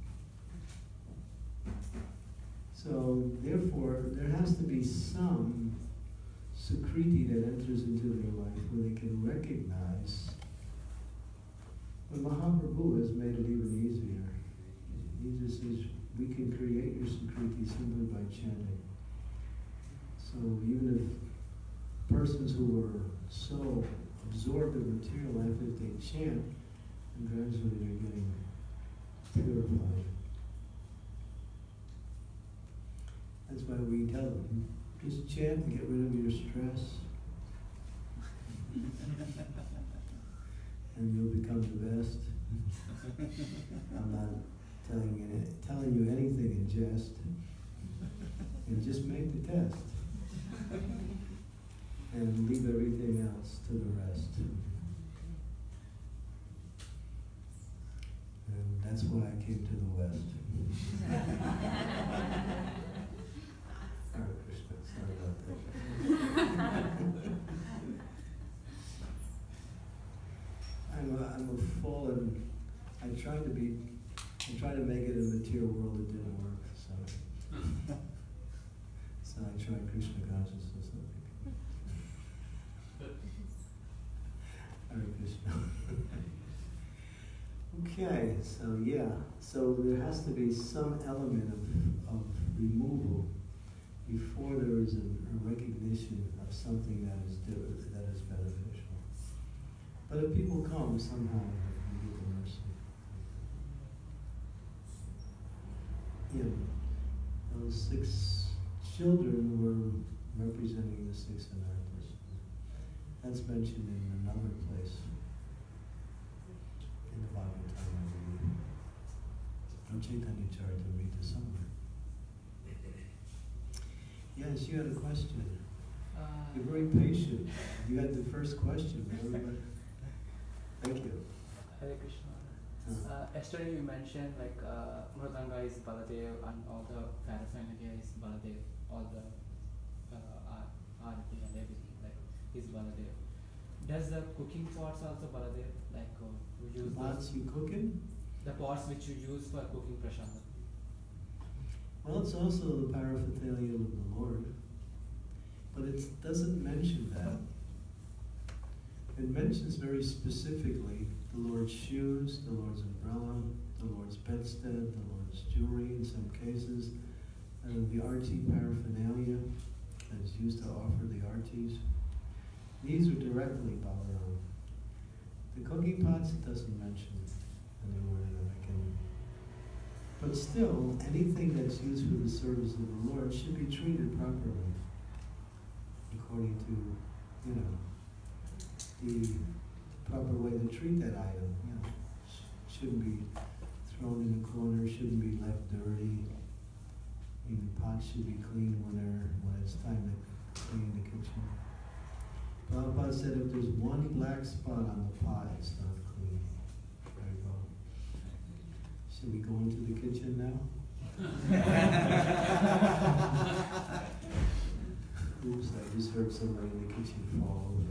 So therefore, there has to be some sukriti that enters into their life where they can recognize. But Mahaprabhu has made it even easier. He just says, we can create your sukriti simply by chanting. So even if persons who are so absorbed in material life, if they chant, and gradually they're getting purified. That's why we tell them, just chant and get rid of your stress. And you'll become the best. I'm not telling you, telling you anything in jest. And just make the test. And leave everything else to the rest. And that's why I came to the West. Hare Krishna, sorry about that. I'm a, I'm a fallen, I tried to be, I tried to make it in the material world, it didn't work, so. So I tried Krishna consciousness, I think. Hare Krishna. Okay, so yeah, so there has to be some element of, of removal before there is a, a recognition of something that is that is beneficial. But if people come, somehow we get the mercy. Yeah, those six children were representing the six anarthas. That's mentioned in another place in the Bhagavatam, I believe. From Chaitanya Charitamrita somewhere. Yes, you had a question. Uh, You're very patient. You had the first question. Everybody. Thank you. Hare Krishna. Uh, Uh, yesterday you mentioned like uh, Mridanga is Baladev and all the paraphernalia is Baladev, all the uh, ar- arati and everything like is Baladev. Does the cooking pots also Baladev? Like uh, we use Pots those- you cooking? the pots which you use for cooking prasada. Well, it's also the paraphernalia of the Lord, but it doesn't mention that. It mentions very specifically the Lord's shoes, the Lord's umbrella, the Lord's bedstead, the Lord's jewelry in some cases, and the arti paraphernalia that's used to offer the artis. These are directly Balarama. The cooking pots it doesn't mention anywhere that I can. But still, anything that's used for the service of the Lord should be treated properly, according to, you know, the proper way to treat that item. You know, sh- shouldn't be thrown in a corner, shouldn't be left dirty. Even pots should be clean when they're when it's time to clean the kitchen. Prabhupada said if there's one black spot on the pot, it's not clean. There you go. Should we go into the kitchen now? Oops, I just heard somebody in the kitchen fall over.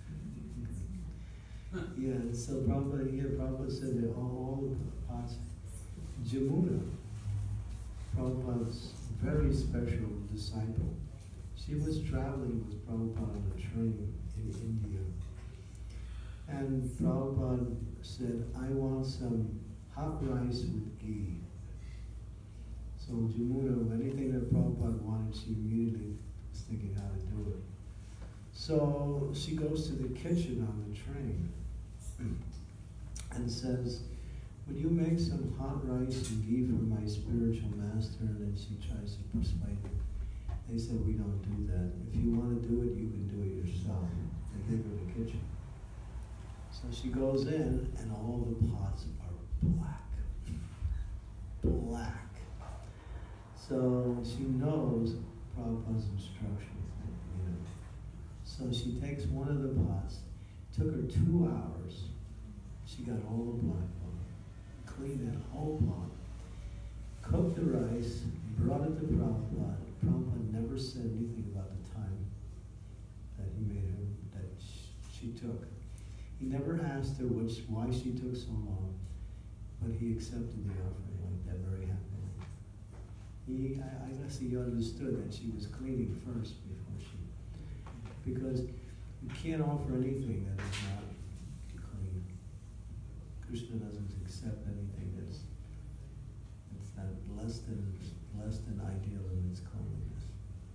Yeah, and so Prabhupada, yeah, Prabhupada said that all, all the pots, Jamuna, Prabhupada's very special disciple. She was traveling with Prabhupada on a train in India. And Prabhupada said, I want some hot rice with ghee. So Jamuna, anything that Prabhupada wanted, she immediately was thinking how to do it. So she goes to the kitchen on the train and says, would you make some hot rice and ghee for my spiritual master? And then she tries to persuade him. They said, we don't do that. If you want to do it, you can do it yourself. They give her the kitchen. So she goes in, and all the pots are black. Black. So she knows Prabhupada's instructions, you know. So she takes one of the pots, took her two hours, she got all the black on it, cleaned that whole pot, cooked the rice, brought it to Prabhupada. Prabhupada never said anything about the time that he made her, that sh she took. He never asked her which, why she took so long, but he accepted the offering like that very happily. He, I, I guess he understood that she was cleaning first before she, because you can't offer anything that is not clean. Krishna doesn't accept anything that's, that's not less than, less than ideal in its cleanliness.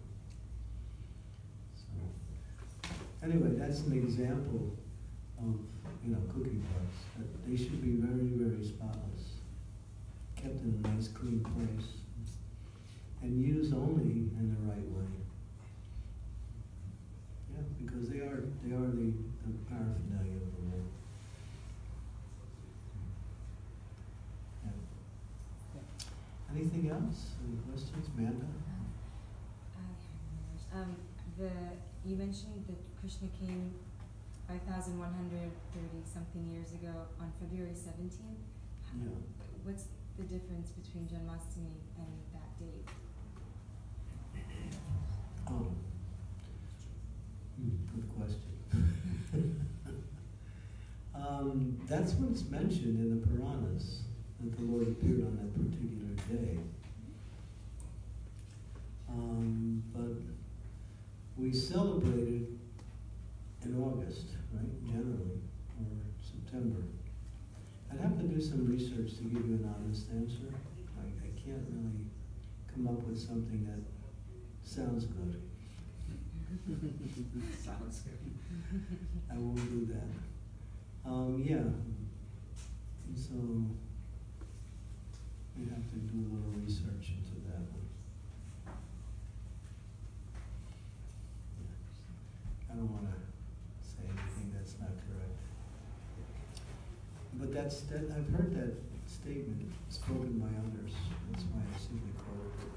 So, anyway, that's an example of, you know, cooking pots. That they should be very, very spotless, kept in a nice, clean place, and used only in the right way. Yeah, because they are they are the, the paraphernalia of the Lord. Yeah. Anything else? Any questions, Manda? Uh, um, the you mentioned that Krishna came five thousand one hundred thirty something years ago on February seventeenth. Yeah. What's the difference between Janmashtami and that date? Oh, hmm, good question. um, that's what's mentioned in the Puranas, that the Lord appeared on that particular day. Um, but we celebrated in August, right, generally, or September. I'd have to do some research to give you an honest answer. I, I can't really come up with something that sounds good. Sounds good. I won't do that. Um, yeah, and so we have to do a little research into that one. Yeah. I don't want to say anything that's not correct. But that's, that, I've heard that statement spoken by others. That's why I simply quoted it.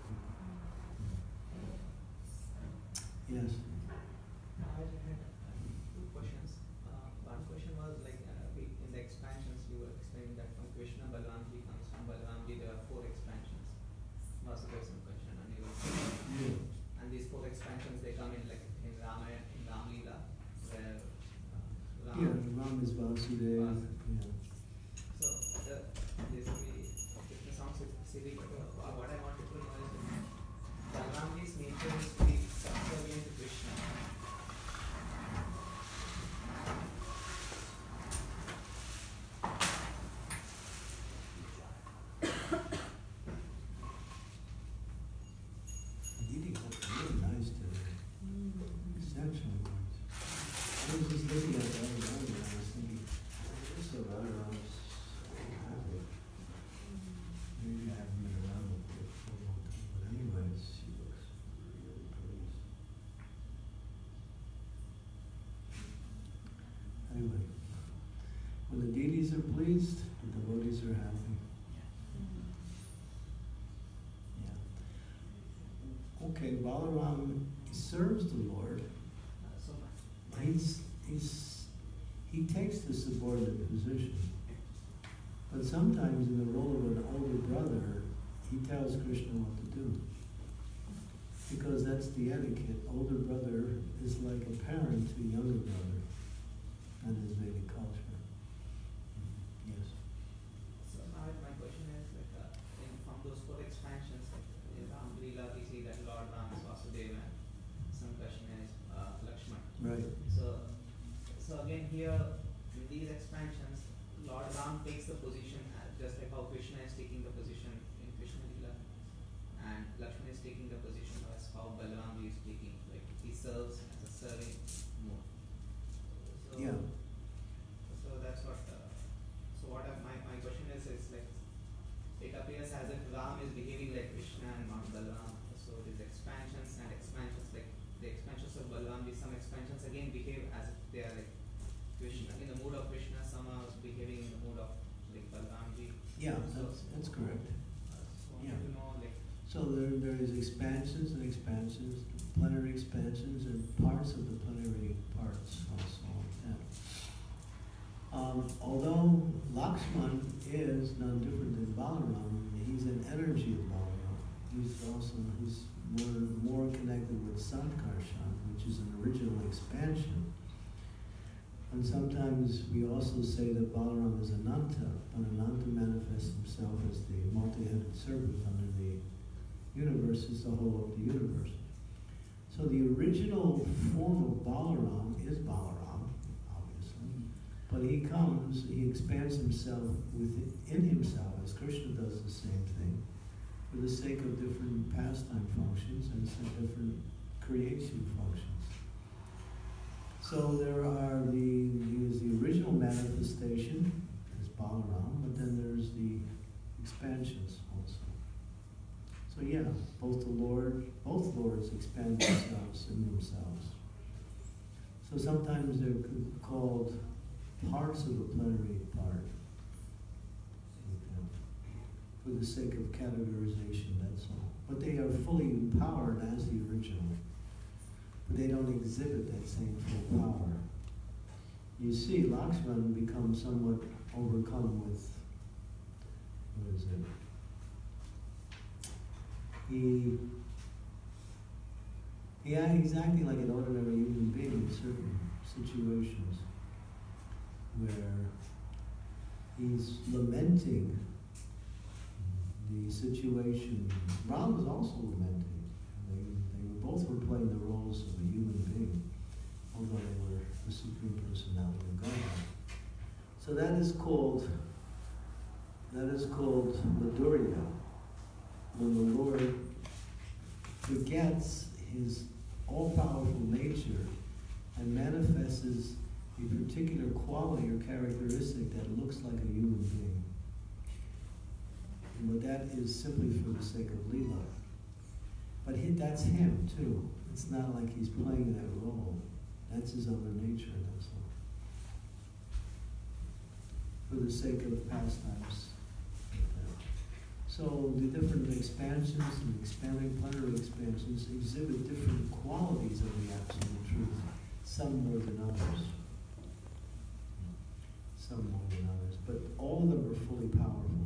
Yes. I had two questions. Uh, one question was like uh, we, in the expansions you were explaining that from Krishna Balaramji comes from Balaramji there are four expansions. Vasudeva Sankarshan and Yeah. and these four expansions they come in like in Rama in Ram Lila where uh, Ram Yeah, Ram is Vasudeva. Vas- Yeah. So the, basically it sounds silly but uh, what I wanted to know is Balaramji's nature is to be subservient to Krishna. Eating looked really nice today. Exceptionally nice. I was just looking at that around and I was thinking, this is a runner, I was so happy. Maybe I haven't been around with her for a long time, but anyways, she looks really pleased. Anyway, when the deities are pleased, the devotees are happy. Yeah. Okay, Balaram serves the Lord. Uh, so my, He's, he's, he takes the subordinate position. But sometimes in the role of an older brother, he tells Krishna what to do. Because that's the etiquette. Older brother is like a parent to younger brother. That is Vedic culture. Yes. so now my question is like uh, in, from those four expansions like again here in these expansions, Lord Ram takes the position as just like how Krishna is taking the position in Krishna Lila, and Lakshman is taking the position as how Balaram is taking, like he serves as a serving mode. So, Yeah. so that's what. Uh, so what I, my my question is is like it appears as if Ram is behaving like Krishna and not Balaram. So it is expansions and expansions, like the expansions of Balaram, some expansions again behave as if they are like Krishna, in the mood of Krishna, some are behaving in the mood of like Balaramji. Yeah, So, that's, that's correct. uh, so I Yeah. want to know like. So there, there is expansions and expansions, plenary expansions and parts of the plenary parts also. Yeah. Um, although Lakshman is none different than Balaram, he's an energy of Balaram. He's also he's more more connected with Sankarshan, which is an original expansion. And sometimes we also say that Balaram is Ananta, but Ananta manifests himself as the multi-headed serpent under the universe, is the whole of the universe. So the original form of Balaram is Balaram, obviously, but he comes, he expands himself within himself, as Krishna does the same thing, for the sake of different pastime functions and some different creation functions. So there are the, he is the original manifestation, as Balaram, but then there's the expansions also. So yeah, both the Lord, both Lords expand themselves in themselves. So sometimes they're called parts of the plenary part, for the sake of categorization, that's all. But they are fully empowered as the original. But they don't exhibit that same full power. You see, Lakshman becomes somewhat overcome with, what is it? He, yeah, he's acting like an ordinary human being in certain situations where he's lamenting the situation. Ram was also lamenting. They, they were both were playing the roles of a human being, although they were the Supreme Personality of God. So that is called, that is called Madhurya. When the Lord forgets his all-powerful nature and manifests a particular quality or characteristic that looks like a human being. But that is simply for the sake of lila. But he, that's him too. It's not like he's playing that role. That's his other nature, that's all. For the sake of pastimes. So the different expansions and expanding plenary expansions exhibit different qualities of the absolute truth, some more than others. Some more than others, but all of them are fully powerful.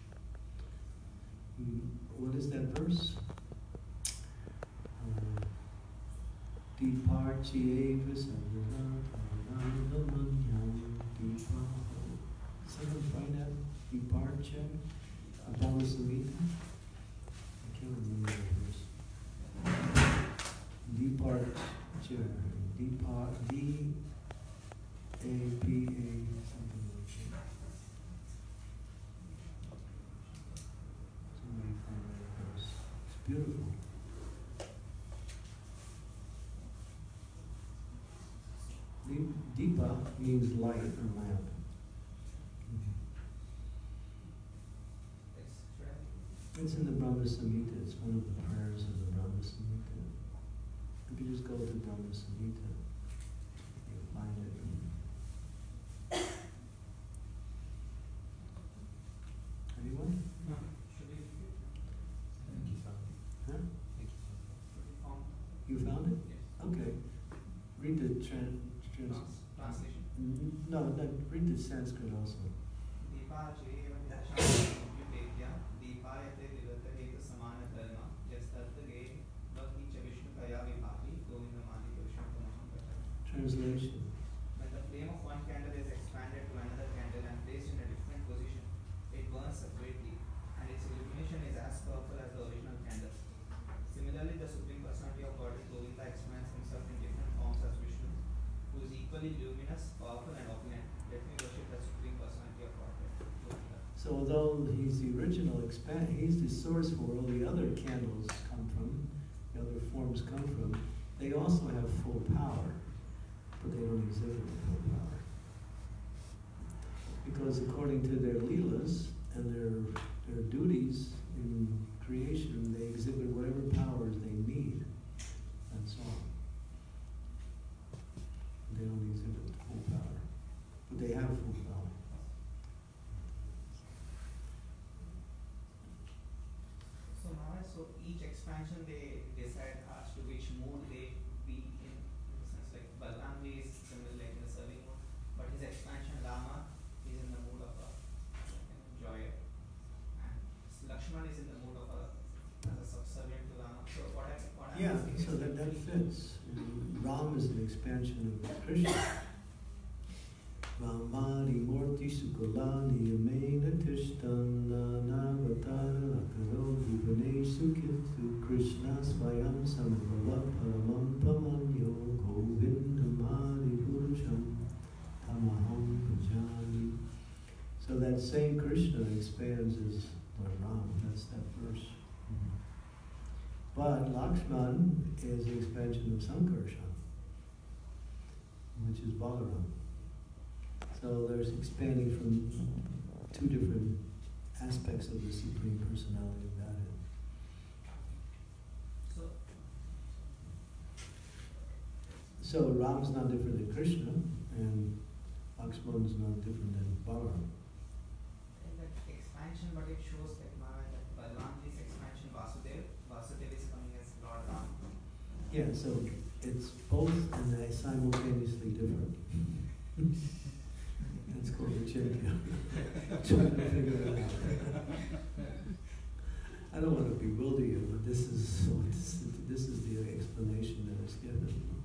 What is that verse? Departure. Someone find that? Departure? Abala Samhita? I can't remember the verse. Departure. Depart. D A P A something like that. Somebody find that verse. It's beautiful. Deepa means light or lamp. It's in the Brahma Samhita. It's one of the prayers of the Brahma Samhita. If you just go to Brahma Samhita, you'll find it. Anyone? No. Should we read it? Thank you, sir. Huh? Thank you, sir. Found? You found it? Yes. Okay. Read the tran trans. Trans- translation. Mm, No, no, read the Sanskrit also. दीपाचे एवं विद्याशास्त्रयुक्तेत्या दीपायते विगतहेत समानधर्म यस्तद्गे भक्ति च विष्णुतया विभाति गोविन्दमादि पुरुषोत्तमं प्रचरति. Translation. When the flame of one candle is expanded to another candle and placed in a different position, it burns separately, and its illumination is as powerful as the original candle. Similarly, the Supreme Personality of Godhead Govinda expands himself in different forms as Vishnu, who is equally luminous, powerful, So although he's the original expand, he's the source where all the other candles come from, the other forms come from, they also have full power, but they don't exhibit the full power. Because according to their lilas and their their duties in creation, they exhibit whatever powers they need. That's all. They don't exhibit full power, but they have full power. So Maharaj, so each expansion they decide as to which mood they be in, in the sense like Balaram is similar like in the serving mood, but his expansion Rama is in the mood of a enjoyer, and Lakshman is in the mood of a as a subservient to Rama. So what I what I'm Yeah, asking so is that, that fits. Ram is an expansion of Krishna. Ramani Morti Sukulani Yamena Tishtana Navatara Akaro Vivane Sukhitu Krishna Swayam Samabhava Paramam Pamanyo Govindamadi Purusham Tamaham Bhajani. So that same Krishna expands as Lord Ram. That's that verse. But Lakshman is the expansion of Sankarshan, which is Balaram. So there's expanding from two different aspects of the Supreme Personality of Godhead. so So Ram's not different than Krishna, and Lakshman is not different than Balaram. in that expansion, but it shows like Maharaj that Balaram is expansion Vasudev, Vasudev is coming as Lord Ram. Yeah, so it's both and they simultaneously different. That's called the Chintya. Trying to figure it out. I don't want to bewilder you, but this is this, this is the explanation that is given.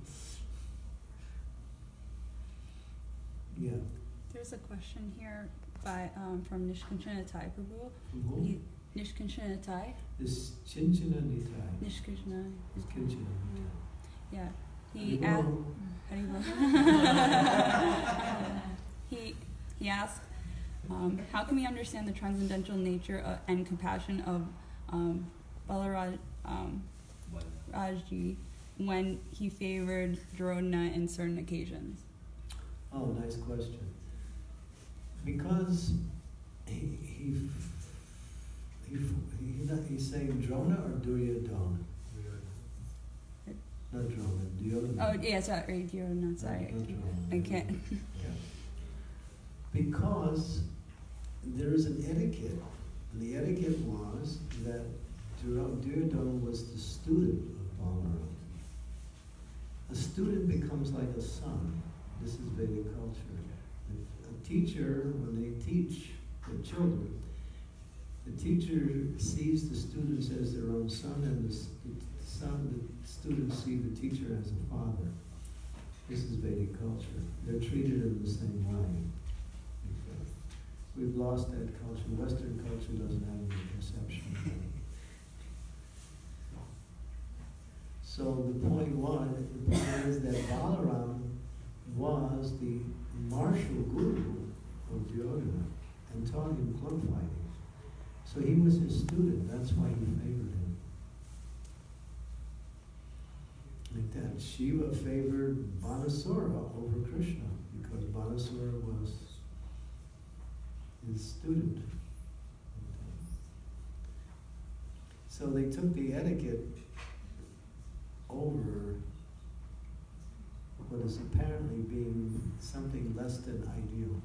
Yeah. There's a question here by um, from Nishkanchanatai Prabhu. From whom? He, Nishkanchanatai. This Chinchana Nitai. Nishkanchana. This Kinchana Nitai. Yeah. He Haribol. asked. he he asked, um, how can we understand the transcendental nature uh, and compassion of um, Balaraj um, Rajji when he favored Duryodhana in certain occasions? Oh, nice question. Because he he he, he not, he's saying Drona or Duryodhana? Not Drona, Duryodhana. Oh yeah, sorry, Duryodhana. Sorry, Not Drona. I can't. Yeah. Because there is an etiquette, and the etiquette was that Duryodhana was the student of Balaram. A student becomes like a son. This is Vedic culture. If a teacher, when they teach their children, the teacher sees the students as their own son, and the, the son, the students see the teacher as a father. This is Vedic culture. They're treated in the same way. We've lost that culture. Western culture doesn't have any perception of that. So the point was, the point is that Balaram was the martial guru of Duryodhana and taught him club fighting. So he was his student. That's why he favored him. Like that. Shiva favored Banasura over Krishna because Banasura was his student. So they took the etiquette over what is apparently being something less than ideal.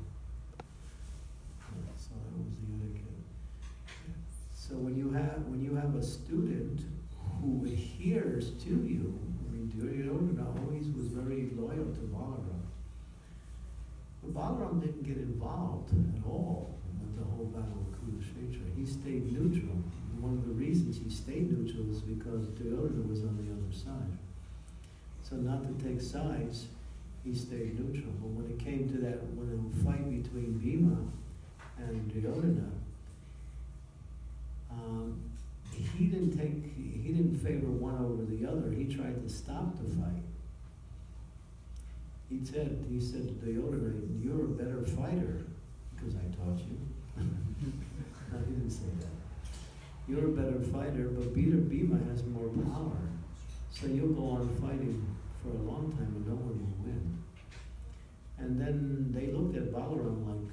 So that was the etiquette. So when you have when you have a student who adheres to you, I mean, Duryodhana always was very loyal to Balaram. But Balaram didn't get involved at all with the whole battle of Kurukshetra. He stayed neutral. And one of the reasons he stayed neutral is because Duryodhana was on the other side. So not to take sides, he stayed neutral. But when it came to that, when a fight between Bhima and Duryodhana, um, he didn't take, he didn't favor one over the other. He tried to stop the fight. He said, he said to Duryodhana, "You're a better fighter because I taught you." you're a better fighter, but Peter Bhima has more power. So you'll go on fighting for a long time and no one will win. And then they looked at Balaram like,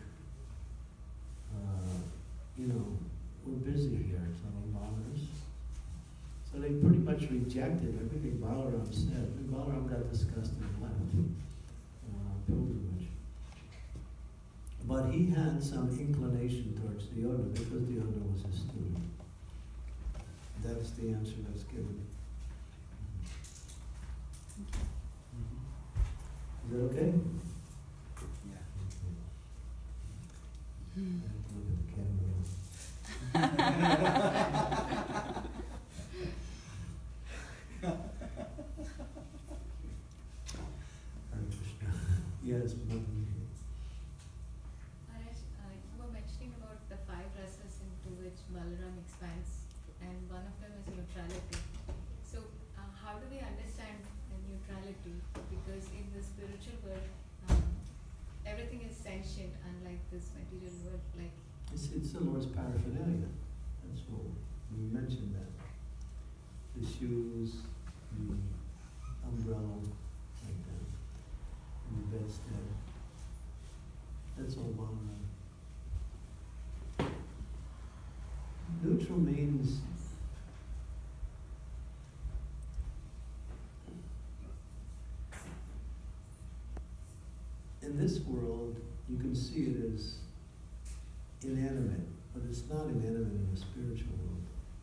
uh, you know, we're busy here, so don't bother us. So they pretty much rejected everything Balaram said. And Balaram got disgusted and left uh, pilgrimage. But he had some inclination towards Dhyodhana because Dhyodhana was his student. That's the answer that's given. Is that okay? Yeah. I have to look at the camera. Hare Krishna. Yes, Madhuri. Maharaj, uh, you were mentioning about the five rasas into which Balaram expands, and one of them is neutrality. So, uh, how do we understand the neutrality? Because in the spiritual world, um, everything is sentient, unlike this material world. Like It's, it's the Lord's paraphernalia. That's what we mentioned that. The shoes, the umbrella, like that, and the bedstead. That's all Balaram. Neutral means in this world you can see it as inanimate, but it's not inanimate in the spiritual world.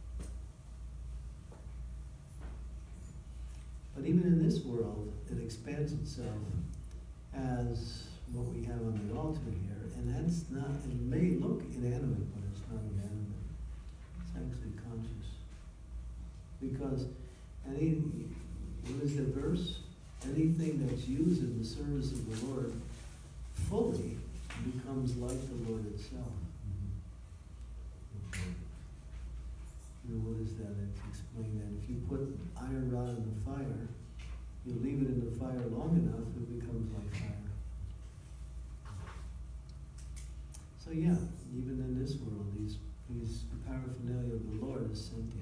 But even in this world, it expands itself as what we have on the altar here, and that's not, it may look inanimate, but it's not inanimate. It's actually conscious. Because any, what is the verse? Anything that's used in the service of the Lord fully becomes like the Lord itself. Okay. You know, what is that? It's explained that if you put iron rod in the fire, you leave it in the fire long enough, it becomes like fire. So yeah, even in this world, these these paraphernalia of the Lord is sentient.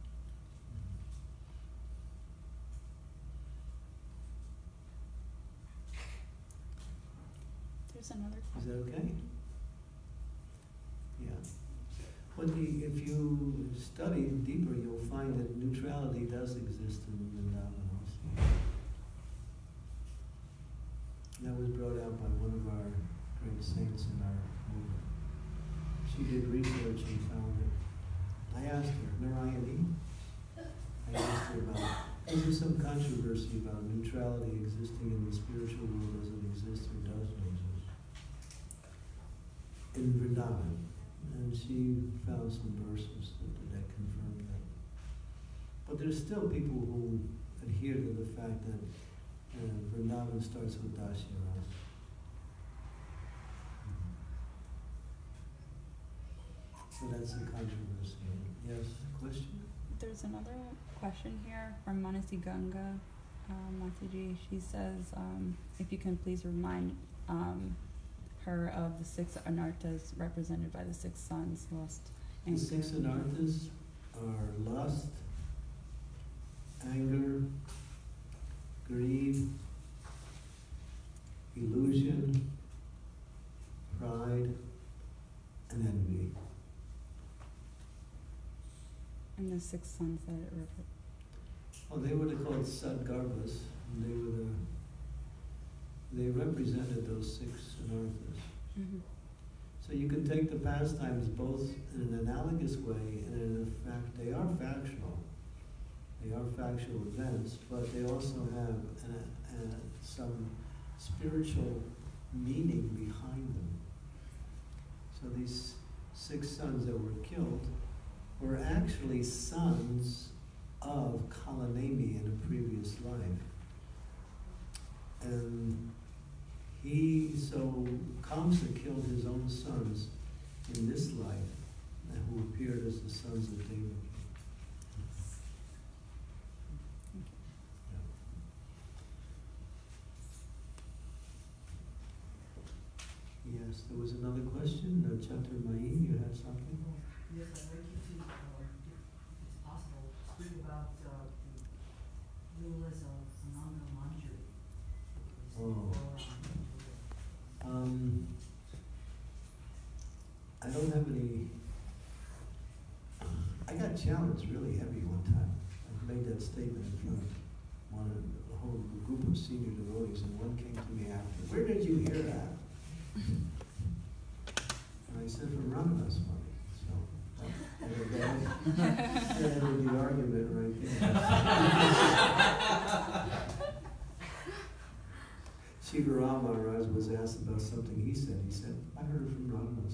There's another Is question. that okay? Yeah. But the, if you study deeper, you'll find that neutrality does exist in Vrindavan also. That was brought out by one of our great saints in our movement. She did research and found it. I asked her, Narayani, I asked her about, is there some controversy about neutrality existing in the spiritual world? Does it exist or doesn't exist? In Vrindavan. And she found some verses that, that confirmed that. But there's still people who adhere to the fact that uh, Vrindavan starts with Dasyaras. So that's the controversy. Yes, question? There's another question here from Manasi Ganga uh, Mataji. She says, um, if you can please remind um, her of the six anarthas represented by the six sons, lust, The anger. six anarthas are lust, anger, greed, illusion, pride, and envy. And the six sons that it represents. Oh, they were called Sadgarbhas, and they were the, they represented those six anarthas. Mm-hmm. So you can take the pastimes both in an analogous way and in a fact, they are factual. They are factual events, but they also have an, a, some spiritual meaning behind them. So these six sons that were killed were actually sons of Kalanemi in a previous life. And he, so Kamsa killed his own sons in this life, who appeared as the sons of Devaki. Yeah. Yes, there was another question. No, Chaturmayi, you had something? Yes, I'd like you to uh, about uh, the lilas of Nanga Manjari? Oh. Um, I don't have any. I got challenged really heavy one time. I made that statement in front of one of a whole group of senior devotees, and one came to me after. Where did you hear that? And I said, from Ramana Swami. So that, that, that ended the argument right there. Shivarama Maharaj was asked about something he said. He said, I heard it from Ramana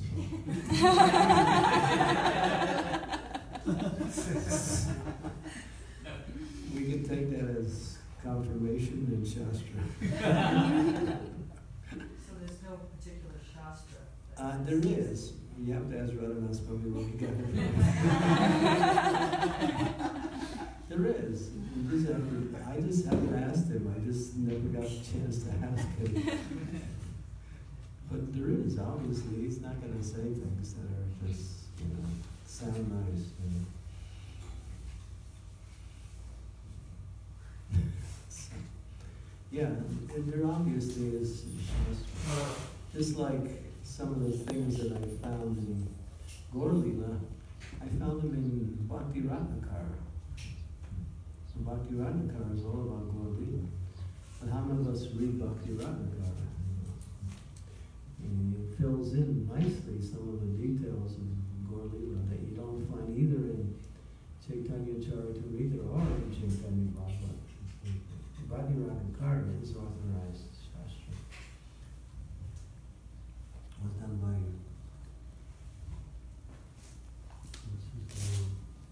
Swami. We can take that as confirmation in Shastra. So there's no particular Shastra? Uh, there is. You have to ask Radhanath Swami where he got it from. There is. You just have to, I just haven't asked him. I just never got a chance to ask him. But there is, obviously. He's not going to say things that are just, you know, sound nice. You know. Yeah, and there obviously is Shastra. Just like some of the things that I found in Gaur Lila, I found them in Bhakti Ratnakara. So Bhakti Ratnakara is all about Gaur Lila. But how many of us read Bhakti Ratnakara? And it fills in nicely some of the details of Gaur Lila that you don't find either in Chaitanya Charitamrita or in Chaitanya Bhagavad. Bhakti Ratnakara is authorized Shastra. It was done by what's his name?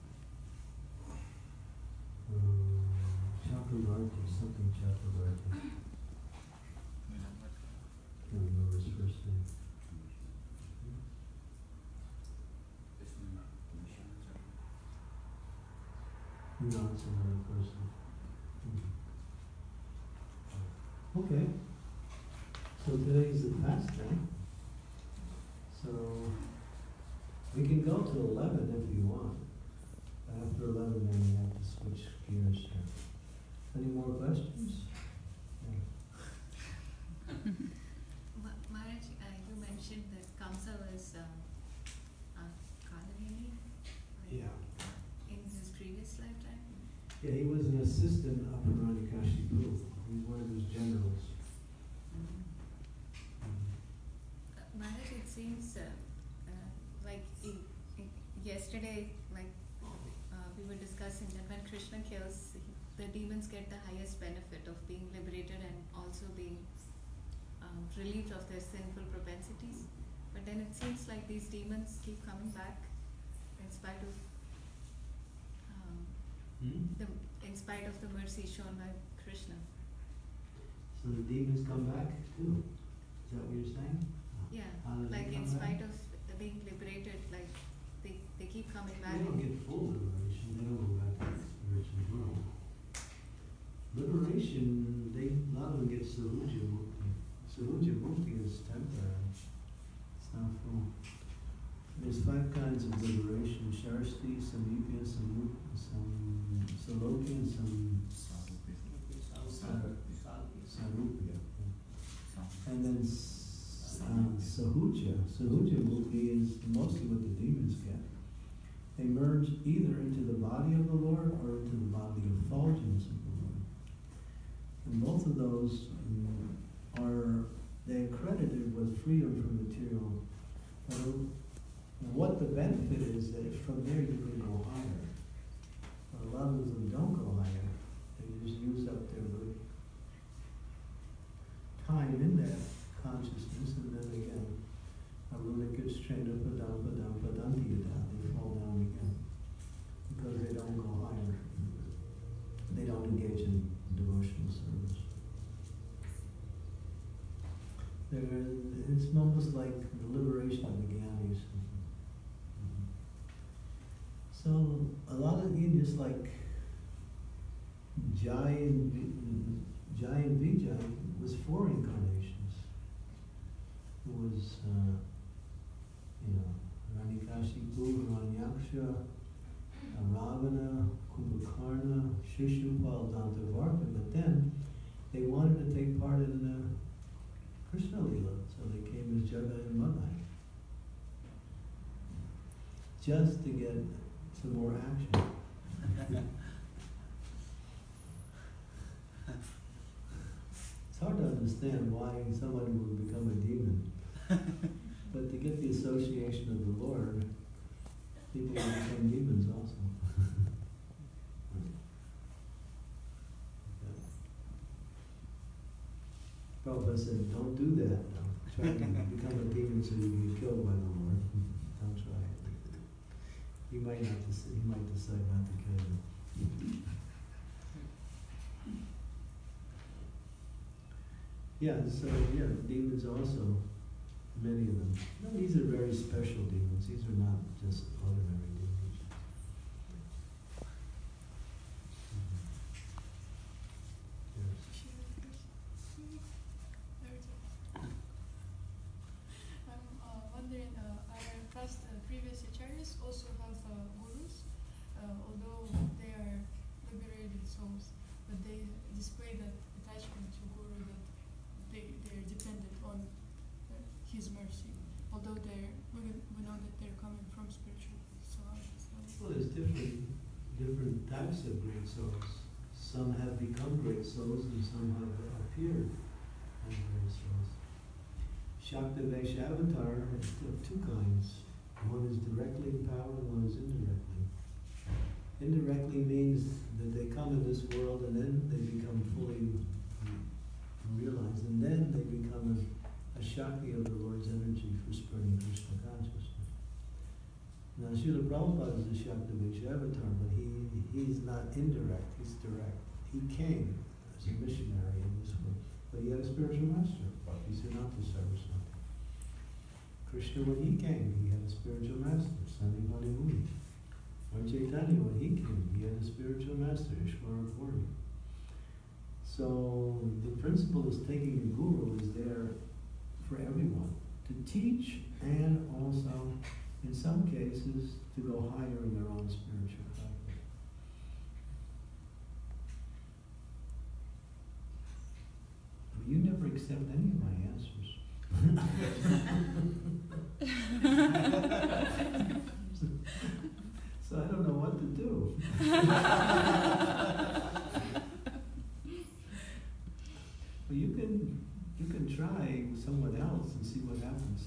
Um, Chakravarti, something Chakravarti. Can't remember his first name. No, it's another person. Hmm. Okay, so today is the fast day, so we can go to eleven if you want. After eleven, then we have to switch gears here. Any more questions? Yeah. Ma- Maharaj, uh, you mentioned that Kamsa was um, uh, Kalavini Yeah. in his previous lifetime. Yeah, he was an assistant up in Ranikashipu. He's one of his generals. Uh, Maharaj, it seems uh, uh, like i- i- yesterday, like uh, we were discussing that when Krishna kills, he- the demons get the highest benefit of being liberated and also being um, relieved of their sinful propensities. But then it seems like these demons keep coming back in spite of um, Hmm? the in spite of the mercy shown by Krishna. So the demons come back too? Is that what you're saying? Yeah, How do they like in come back? spite of the being liberated, like they, they keep coming back. They don't get full liberation, they don't go back to the spiritual world. Liberation, they, a lot of them get Sahuja Mukti. Sahuja Mukti is temporary. It's not full. There's five kinds of liberation: Sharasti, Samipya, Samu, Sam, Salokya, and Sam, Sarupya. And then s- uh, Sahuja. Sahuja Mukti is mostly what the demons get. They merge either into the body of the Lord or into the body of effulgence of the Lord. And both of those um, are, they are credited with freedom from material. And what the benefit is that from there you can go higher. But a lot of them don't go higher. They just use up their good time in that consciousness, and then again, Aruna gets trained up, padam, padam, padantiyata, they fall down again. Because they don't go higher. They don't engage in devotional service. There, it's almost like the liberation of the Gyanis. So a lot of you just like Jai and Vi- Jai and Vijay was four incarnations. It was uh, you know Ranikashipu, Hiranyaksha, Ravana, Kumbhakarna, Shishupal, Dantavarta, but then they wanted to take part in uh, Krishna Lila, so they came as Jaga and Madai, just to get some more action. It's hard to understand why somebody would become a demon, but to get the association of the Lord, people will become demons also. Prabhupada said, don't do that. Don't try to become a demon so you get killed by the Lord. Don't try it. He might not decide, he might decide not to kill you. Yeah, so yeah, demons also, many of them. No, these are very special demons. These are not just ordinary demons. Mm-hmm. Yes. I'm uh, wondering, uh, our past uh, previous acharyas also have uh, gurus, uh, although they are liberated souls, but they display that attachment to guru that they they are dependent on uh, his mercy, although they're we, we know that they're coming from spiritual. So how is that? Well, there's different different types of great souls. Some have become great souls, and some have appeared as great souls. Shakti Avatar is of two kinds. One is directly empowered, and one is indirectly. Indirectly means that they come in this world and then they become fully realized, and then they become a, a Shakti of the Lord's energy for spreading Krishna consciousness. Now, Srila Prabhupada is a Shakti Avatar, but he he's not indirect, he's direct. He came as a missionary in this world, but he had a spiritual master, Bhaktisiddhanta Saraswati. Krishna, when he came, he had a spiritual master, Sanimani Muni. Lord Chaitanya, when he came, he had a spiritual master, Ishvara Puri. So the principle is taking a guru is there for everyone to teach, and also, in some cases, to go higher in their own spiritual practice. You never accept any of my answers. So I don't know what to do. Well, you can you can try with someone else and see what happens.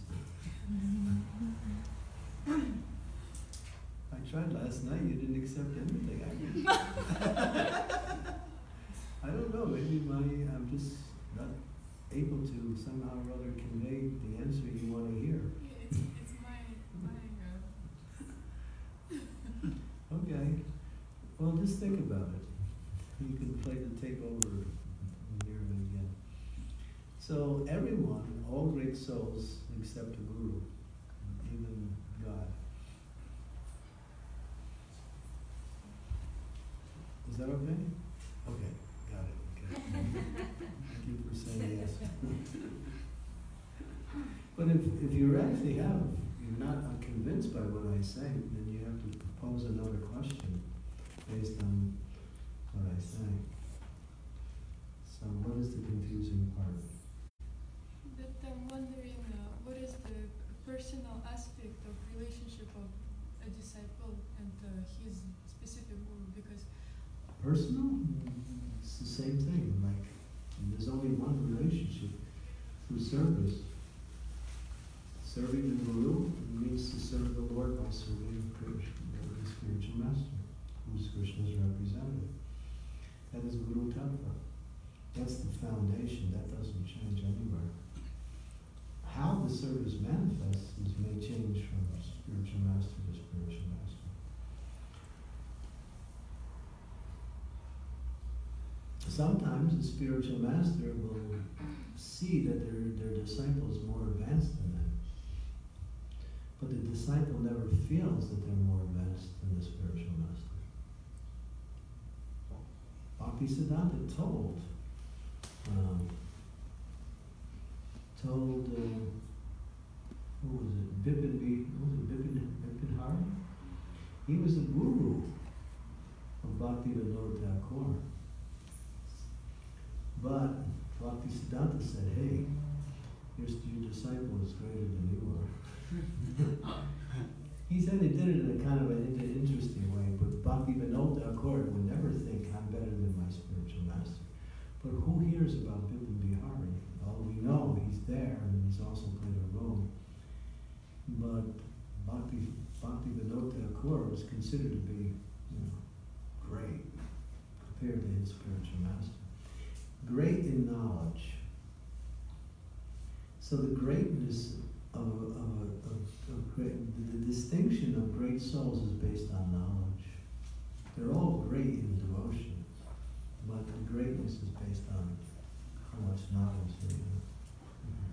I tried last night. You didn't accept anything. I, I don't know. Maybe my I'm just not able to somehow or other convey the answer you want to hear. Yeah, it's it's my my. Uh, Okay. Well, just think about it. You can play the tape over and hear it again. So everyone, all great souls, accept a guru, even God. Is that okay? Okay, got it. Okay. Thank you for saying yes. But if if you actually have, you're not convinced by what I say, then you have to pose another question based on what I say. So what is the confusing part? But I'm wondering, uh, what is the personal aspect of relationship of a disciple and uh, his specific guru? Because Personal? It's the same thing. Like, there's only one relationship through service. Serving the Guru means to serve the Lord by serving Krishna, the spiritual master, who is Krishna's representative. That is Guru Tattva. That's the foundation. That doesn't change anywhere. How the service manifests is may change from spiritual master to spiritual master. Sometimes the spiritual master will see that their, their disciple is more advanced than them. But the disciple never feels that they're more advanced than the spiritual master. Bhaktisiddhanta told, um, told, uh, who was it, Bipin, what was it, Bipin, Bipin Hari? He was the guru of Thakur. But Bhaktisiddhanta said, hey, your, your disciple is greater than you are. He said he did it in a kind of an interesting way, but Bhaktivinoda Thakur would never think I'm better than my spiritual master. But who hears about Bipin Bihari? Well, we know he's there and he's also played a role. But Bhakti, Bhaktivinoda Thakur was considered to be, you know, great compared to his spiritual master. Great in knowledge. So the greatness of, of, of, of great, the, the distinction of great souls is based on knowledge. They're all great in devotion, but the greatness is based on how much knowledge they have. Mm-hmm.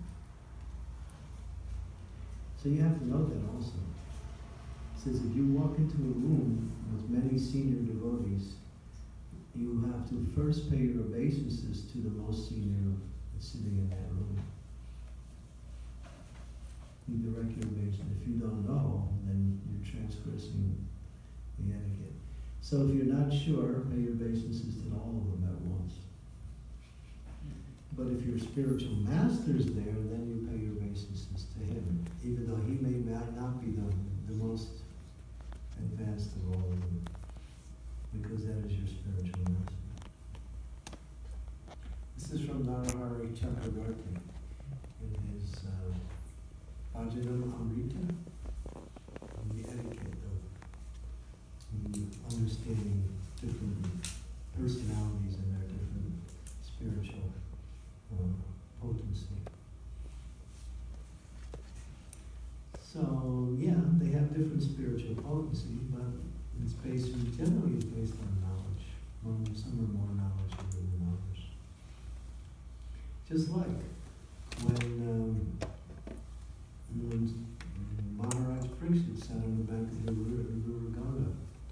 So you have to know that also. It says if you walk into a room with many senior devotees, you have to first pay your obeisances to the most senior sitting in that room. You direct your obeisance. If you don't know, then you're transgressing the etiquette. So if you're not sure, pay your obeisances to all of them at once. But if your spiritual master's there, then you pay your obeisances to him, even though he may not be the, the most advanced of all of them, because that is your spiritual master. This is from Narahari Chakravarti in his uh, Bhajanam Amrita, on the etiquette of um, understanding different personalities and their different spiritual um, potency. So, yeah, they have different spiritual potency, but it's based, generally it's based on knowledge. Well, some are more knowledgeable than others. Just like when, um, when Maharaj Pariksit sat on the bank of the river Ganga.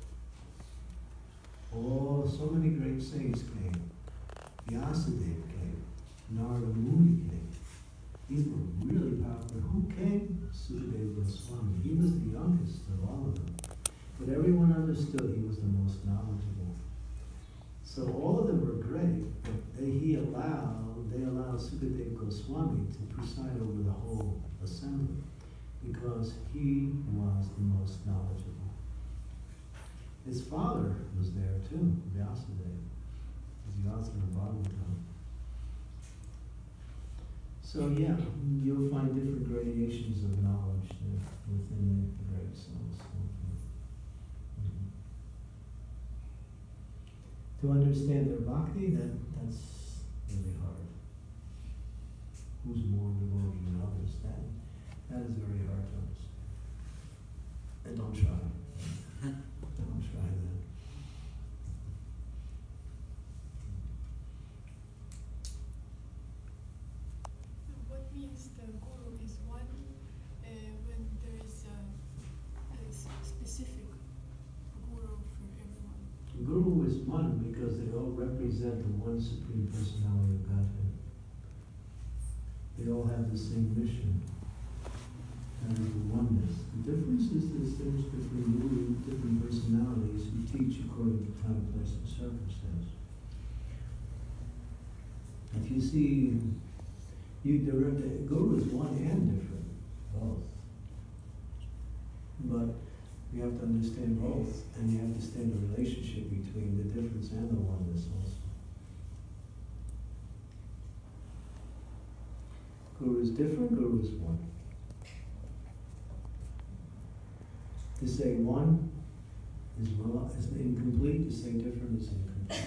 Oh, so many great saints came. Vyasadeva came. Narada Muni came. These were really powerful. Who came? Sukadeva Swami. He was the youngest of all of them. But everyone understood he was the most knowledgeable. So all of them were great, but they, he allowed, they allowed Sukadeva Goswami to preside over the whole assembly because he was the most knowledgeable. His father was there too, Vyasadeva. He's the author of Bhagavatam. So yeah, you'll find different gradations of knowledge there within the great souls. Mm-hmm. To understand their bhakti, that, that's really hard. Who's more devoted than others? That, that is very hard to understand. And don't try. Don't try that. What means the guru is one uh, when there is a, a specific guru for everyone? The guru is one because they all represent the one Supreme Personality of Godhead. They all have the same mission. That is the oneness. The difference is the distinction between guru, different personalities who teach according to time, place, and circumstance. If you see, you direct, the guru is one and different, both. But you have to understand both, and you have to understand the relationship between the difference and the oneness also. Guru is different, guru is one. To say one is, well, is incomplete, to say different is incomplete.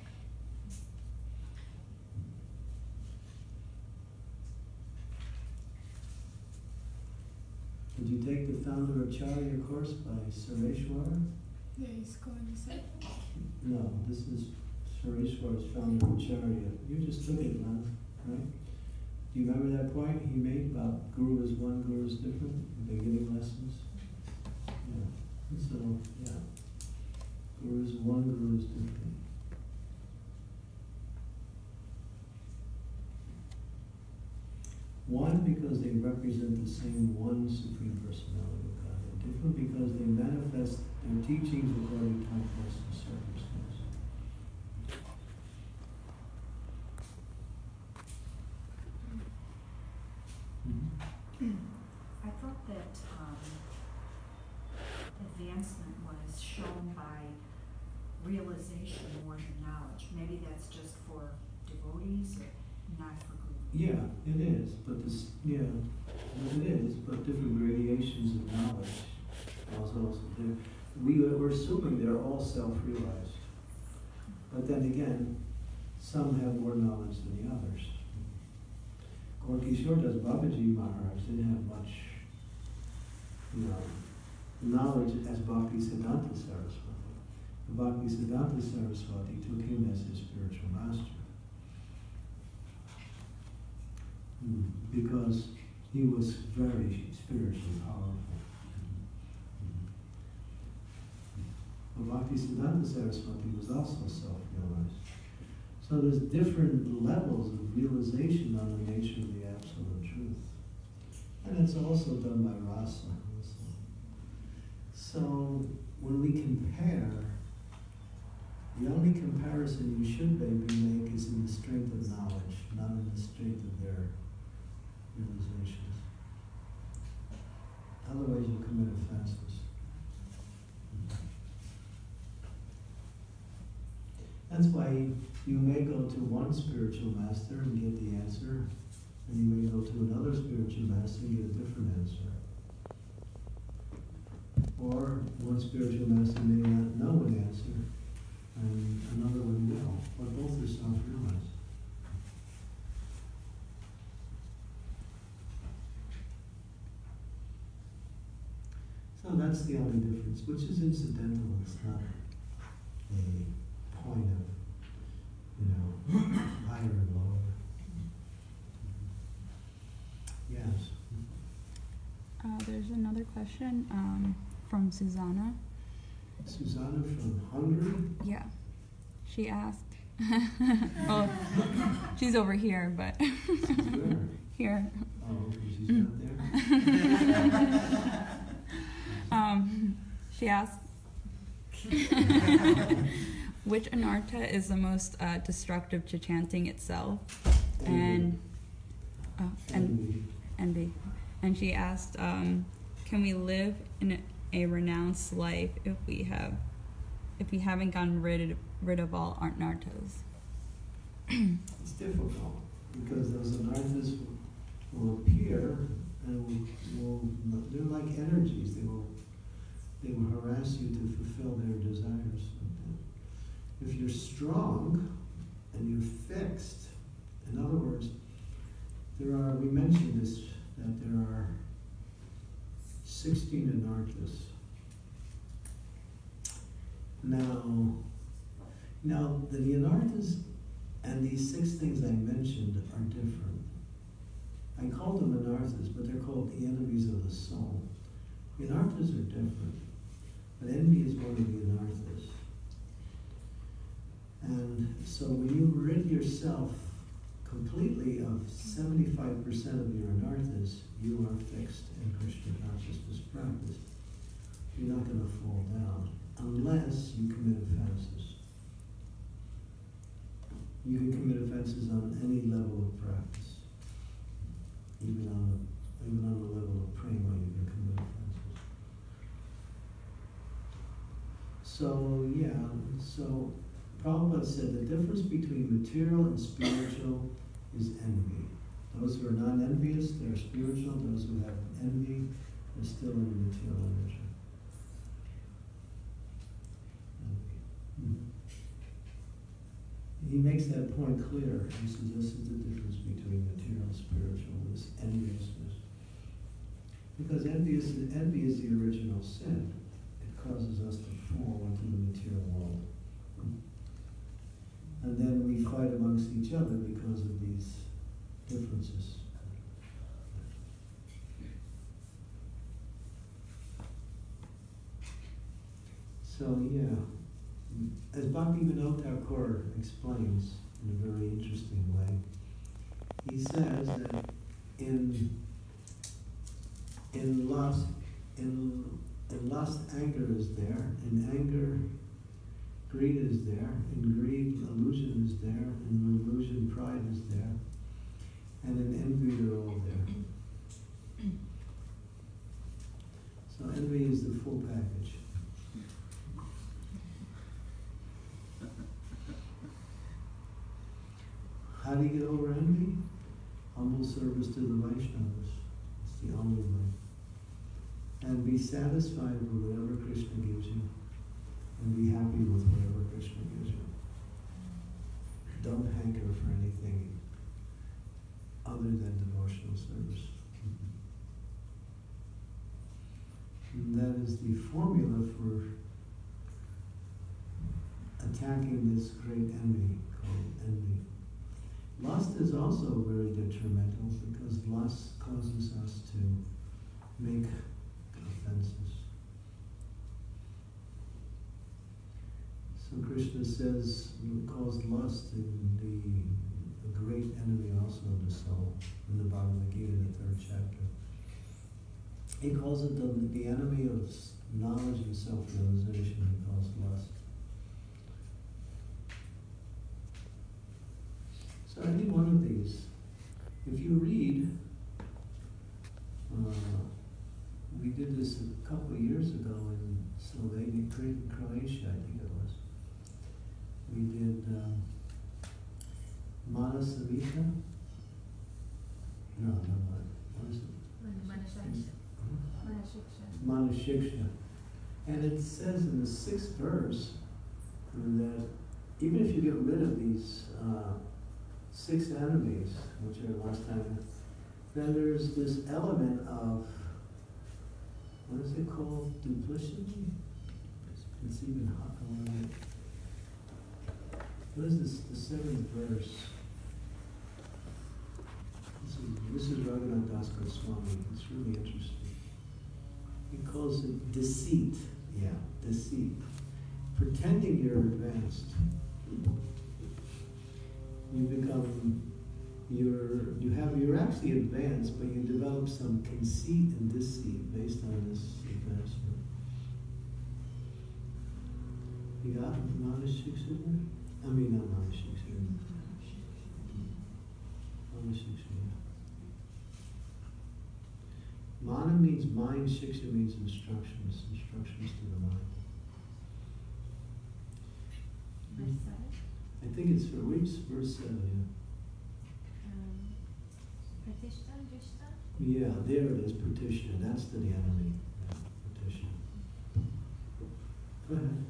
Did you take the founder Acharya course by Sureshwara? The ISKCON is it? No, this is Sureshwara's founder Acharya. You just took it, man, right? Do you remember that point he made about guru is one, guru is different? The beginning lessons? Yeah. So, yeah. Guru is one, guru is different. One, because they represent the same one Supreme Personality of God. And different because they manifest their teachings according to time, place, and circumstance. I thought that um, advancement was shown by realization more than knowledge. Maybe that's just for devotees or not for guru. Yeah, it is, but this, yeah, it is, but different gradations of knowledge also there. We, we're assuming they're all self-realized. But then again, some have more knowledge than the others. Gorky Das Babaji Maharaj didn't have much, you know, knowledge as Bhakti Siddhanta Saraswati. Bhakti Siddhanta Saraswati took him as his spiritual master. Mm, because he was very spiritually powerful. But Bhakti Siddhanta Saraswati was also self-realized. So there's different levels of realization on the nature of the absolute truth. And it's also done by rasa. Also. So when we compare, the only comparison you should maybe make is in the strength of knowledge, not in the strength of their realizations. Otherwise you commit offenses. That's why you may go to one spiritual master and get the answer, and you may go to another spiritual master and get a different answer. Or one spiritual master may not know an answer, and another one will, but both are self-realized. So that's the only difference, which is incidental. It's not a point of, you know, higher and lower. Yes. Uh, there's another question um, from Susanna. Susanna from Hungary? Yeah. She asked. Well, she's over here, but Where? here. Oh, okay, she's not there? um, she asked, which anartha is the most uh, destructive to chanting itself? And oh, and envy. And she asked, um, can we live in a, a renounced life if we have, if we haven't gotten rid of, rid of all our anarthas? It's difficult because those anarthas will, will appear and will, will, they're like energies. They will, they will harass you to fulfill their desires. If you're strong and you're fixed, in other words, there are, we mentioned this, that there are sixteen anarthas. Now, now the anarthas and these six things I mentioned are different. I call them anarthas, but they're called the enemies of the soul. The anarthas are different, but envy is one of the anarthas. And so when you rid yourself completely of seventy-five percent of your anarthas, you are fixed in Krishna consciousness practice. You're not going to fall down unless you commit offenses. You can commit offenses on any level of practice. Even on the, even on the level of prema, you can commit offenses. So, yeah, so Prabhupada said the difference between material and spiritual is envy. Those who are non-envious, they're spiritual. Those who have envy, they're still in the material energy. Mm-hmm. He makes that point clear. He says this is the difference between material and spiritual, this enviousness. Because envious, envy is the original sin. It causes us to fall into the material world. And then we fight amongst each other because of these differences. So yeah, as Bhaktivinoda Thakur explains in a very interesting way, he says that in in lust, in, in lust anger is there, in anger greed is there, in greed illusion is there, in illusion pride is there, and in envy they're all there. me is the full package. How do you get over envy? Humble service to the Vaishnavas. It's the only way. And be satisfied with whatever Krishna gives you. And be happy with whatever Krishna gives you. Don't hanker for anything other than devotional service. And that is the formula for attacking this great enemy called envy. Lust is also very detrimental because lust causes us to make offenses. So Krishna says, calls lust the, the great enemy also of the soul in the Bhagavad Gita, the third chapter. He calls it the, the enemy of knowledge and self-realization, he calls lust. So any one of these, if you read, uh, we did this a couple of years ago in Slovenia, Croatia, I think it was. We did um, Mana Savita. No, no, no. What is it? Mana Shiksha. And it says in the sixth verse that even if you get rid of these uh, six enemies, which are last time, then there's this element of, what is it called? Duplicity? It's even hot. What is this? The seventh verse. This is, this is Raghunath Swami. It's really interesting. He calls it deceit. Yeah, deceit. Pretending you're advanced. You become, you're, you have, you're actually advanced, but you develop some conceit and deceit based on this advancement. You got Manashiksa? I mean, not Manashiksa. Manashiksa, yeah. Mana means mind, Shiksha means instructions, instructions to the mind. I think it's for weeks, verse seven, yeah. Yeah, there it is, petition. That's to the enemy. Yeah, petition. Go ahead.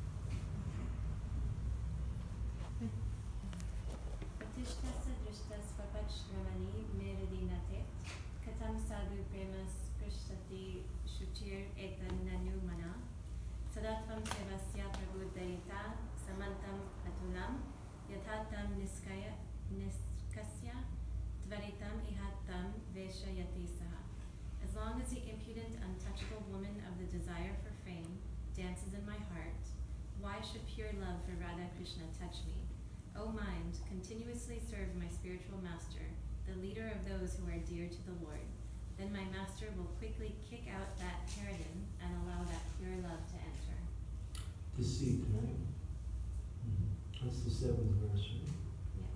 Patishtasya drishtas papach ramani meridinate katam sadhu premas prishtati shuchir etan nanu mana sadatvam sevasya prabhudarita samantam atulam yathatam niskaya niskasya tvaritam ihatam veshayati saha. As long as the impudent, untouchable woman of the desire for fame dances in my heart, why should pure love for Radha Krishna touch me? O mind, continuously serve my spiritual master, the leader of those who are dear to the Lord. Then my master will quickly kick out that harridan and allow that pure love to enter. Deceit, right? Mm-hmm. That's the seventh verse, right? Yeah.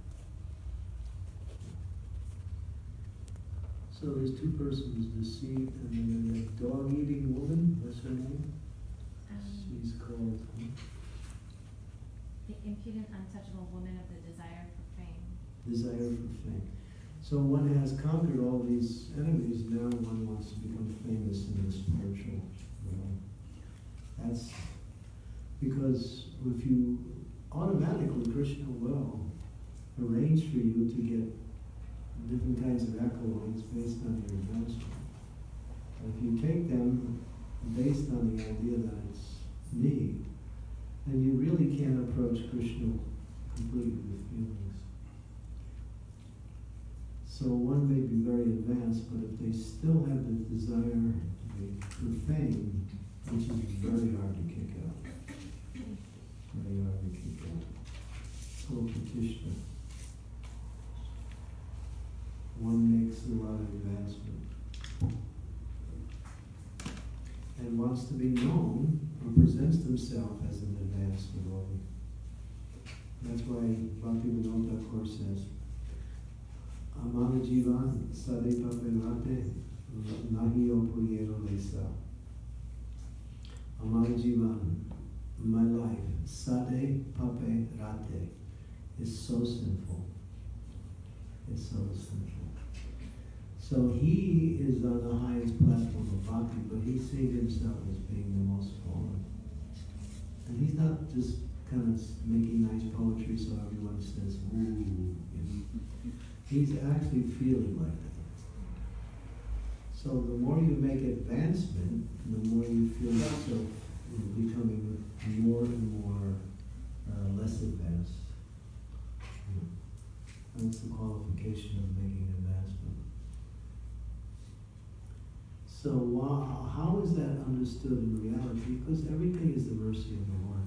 So there's two persons, deceit, and then that dog-eating woman, what's her name? Um, She's called, huh? The impudent, untouchable woman of the desire for fame. Desire for fame. So one has conquered all these enemies, now one wants to become famous in the spiritual realm. That's because if you, automatically Krishna will arrange for you to get different kinds of accolades based on your advancement. If you take them based on the idea that it's me, then you really can't approach Krishna completely with feelings. So one may be very advanced, but if they still have the desire to be for fame, which is very hard to kick out, very hard to kick out. So petitioner. One makes a lot of advancement and wants to be known or presents himself as an advanced devotee. That's why Bhaktivinoda Thakur says, Amana jivan sadepa pervate nahi opuyero lesa. Amar Jivan, my life, sade pape rate, is so sinful. It's so sinful. So he is on the highest platform of bhakti, but he sees himself as being the most fallen. And he's not just kind of making nice poetry so everyone says, ooh. You know. He's actually feeling like that. So the more you make advancement, the more you feel yourself you know, becoming more and more uh, less advanced. You know. That's the qualification of making advancement. So wow, how is that understood in reality? Because everything is the mercy of the Lord.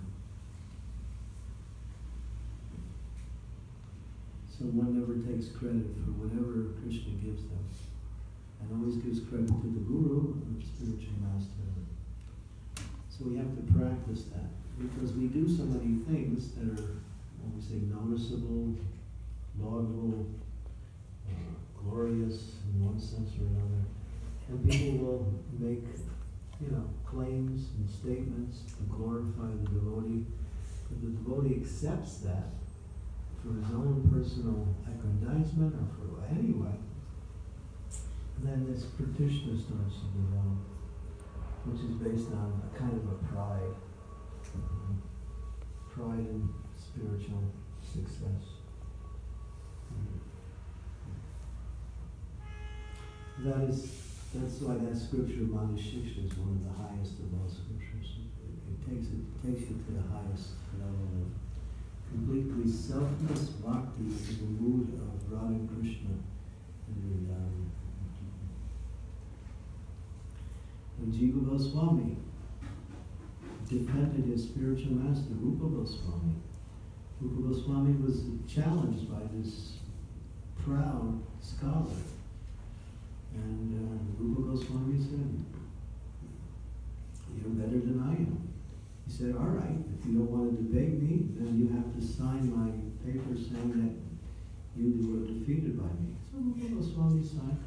So one never takes credit for whatever Krishna gives them, and always gives credit to the Guru and the spiritual master. So we have to practice that, because we do so many things that are, what we say, noticeable, laudable, uh, glorious in one sense or another. And people will make, you know, claims and statements to glorify the devotee. But the devotee accepts that for his own personal aggrandizement or for anyway. And then this Pratishtha starts to develop, which is based on a kind of a pride. Mm-hmm. Pride in spiritual success. Mm-hmm. That is That's why that scripture, Mani Shiksha, is one of the highest of all scriptures. It takes it takes you to the highest level of completely selfless bhakti in the mood of Radha Krishna and Vrindavan. And Jiva Goswami defended his spiritual master, Rupa Goswami. Rupa Goswami was challenged by this proud scholar. And uh, Rupa Goswami said, you're better than I am. He said, all right, if you don't want to debate me, then you have to sign my paper saying that you were defeated by me. So Rupa Goswami signed.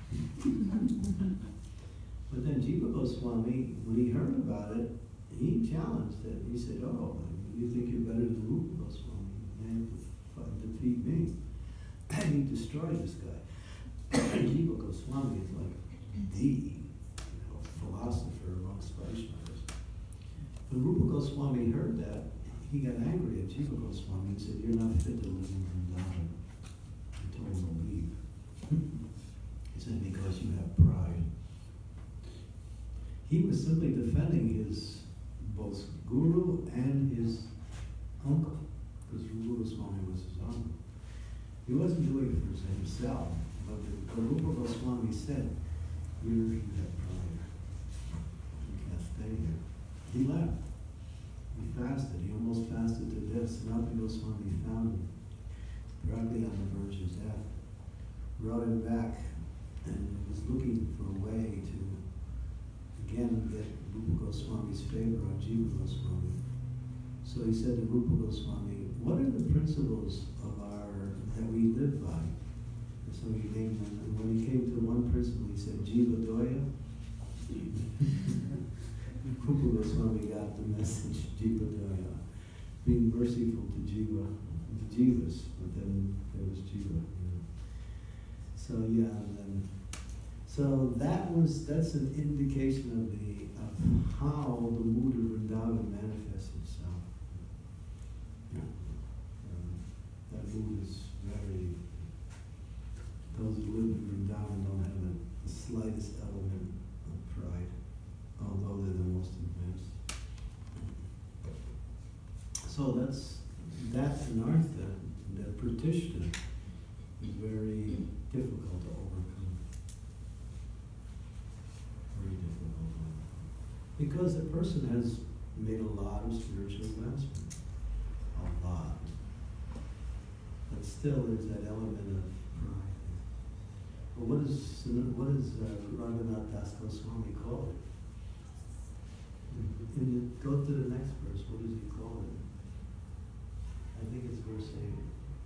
But then Jiva Goswami, when he heard about it, he challenged it. He said, oh, you think you're better than Rupa Goswami? You have to defeat me. And he destroyed this guy. Jiva Goswami is like the you know, philosopher amongst Vaishnavas. When Rupa Goswami heard that, he got angry at Jiva Goswami and said, you're not fit to live in Vrindavan. He told him to leave. He said, because you have pride. He was simply defending his both guru and his uncle, because Rupa Goswami was his uncle. He wasn't doing it for himself. But the Rupa Goswami said, you're in that pride. You can't stay here. He left. He fasted. He almost fasted to death. Sanatana Goswami found him, probably on the verge of death, brought him back, and was looking for a way to, again, get Rupa Goswami's favor on Jiva Goswami. So he said to Rupa Goswami, what are the principles of our, that we live by? So he named them, and when he came to one principle, he said, Jiva Doya. Rupa Goswami got the message, Jiva Doya. Being merciful to Jiva, to Jivas, but then there was Jiva. You know. So yeah, and then, so that was, that's an indication of the, of how the mood of Vrindavan manifests itself. Yeah. Um, that mood is very, those who live in Vrindavan don't have the, the slightest element of pride, although they're the most advanced. So that's, that anartha, that pratishtha, is very difficult to overcome. Very difficult. Because the person has made a lot of spiritual advancement. A lot. But still there's that element of pride. Well, what is what is uh, Raghunath Das Goswami call it? And you go to the next verse. What does he call it? I think it's verse eight.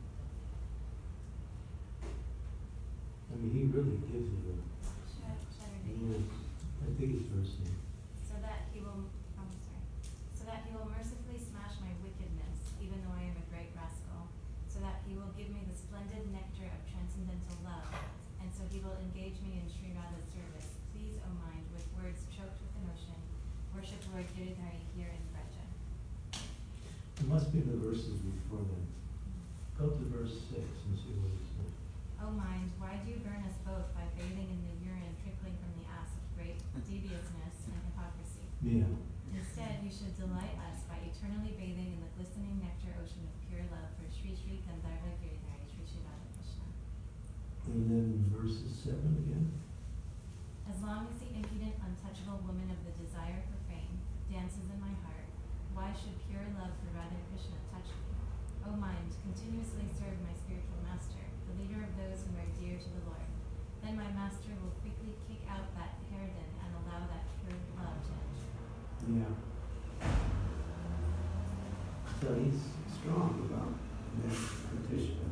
I mean, he really gives it a. Charity. Yeah, I think it's verse eight. So that he will um, Lord Giridhari here in Braja. It must be the verses before that. Go to verse six and see what it says. O mind, why do you burn us both by bathing in the urine trickling from the ass of great deviousness and hypocrisy? Yeah. Instead, you should delight us by eternally bathing in the glistening nectar ocean of pure love for Sri Sri Gandharva Giridhari Sri Sri Radha Krishna. And then verses seven again. As long as the impudent, untouchable woman of the desire for fame dances in my heart, why should pure love for Radha Krishna touch me? O mind, continuously serve my spiritual master, the leader of those who are dear to the Lord. Then my master will quickly kick out that harridan and allow that pure love to enter. Yeah. So he's strong about that petition.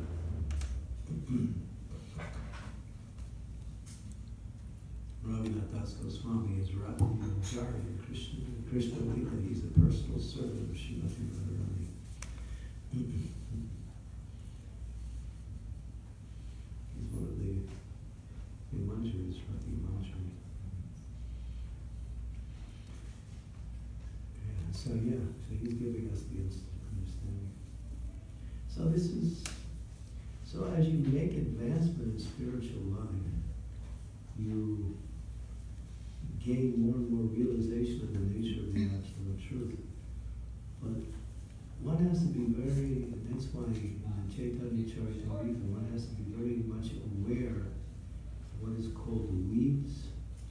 Raghunatha Swami is Radharani Krishna, Krishna Lila. He's a personal servant of Srimati Radharani. He's one of the the manjaris, Radhi Manjari. Yeah, so yeah, so he's giving us the understanding. So this is, so as you make advancement in spiritual life, you gain more and more realization of the nature of the absolute truth. But one has to be very, that's why in the Chaitanya Charitamrita, one has to be very much aware of what is called the weeds.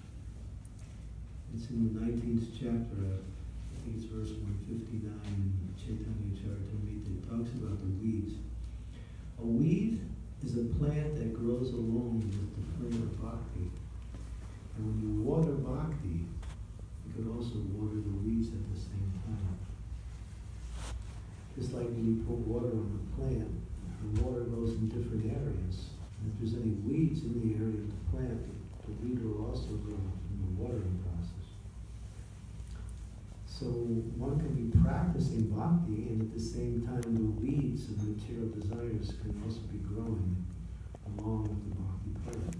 It's in the nineteenth chapter, I think it's verse one fifty-nine in Chaitanya Charitamrita. It talks about the weeds. A weed is a plant that grows along with the plant of bhakti. And when you water bhakti, you can also water the weeds at the same time. Just like when you put water on a plant, the water goes in different areas. And if there's any weeds in the area of the plant, the weed will also grow from the watering process. So one can be practicing bhakti, and at the same time the weeds and material desires can also be growing along with the bhakti plant.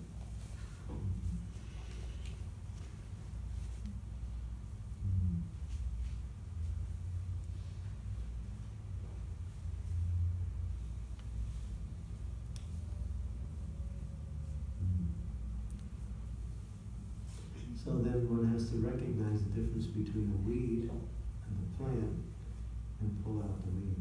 So then one has to recognize the difference between a weed and the plant and pull out the weed.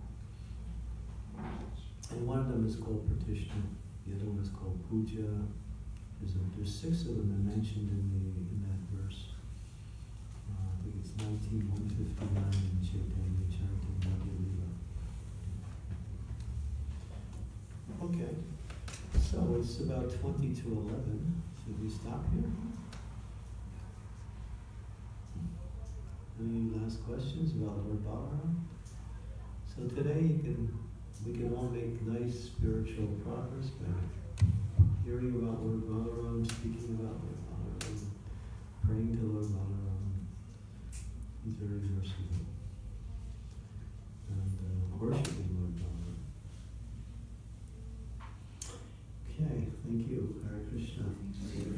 And one of them is called Pratishta, the other one is called Puja. There's, a, there's six of them mentioned in the in that verse. Uh, I think it's nineteen one fifty-nine in Chaitanya Charitamrita Lila. Okay, so it's about twenty to eleven. Should we stop here? Any last questions about Lord Balarama? So today you can, we can all make nice spiritual progress by hearing about Lord Balarama, speaking about Lord Balarama, praying to Lord Balarama. He's very merciful. And uh, worshiping Lord Balarama. Okay, thank you. Hare Krishna.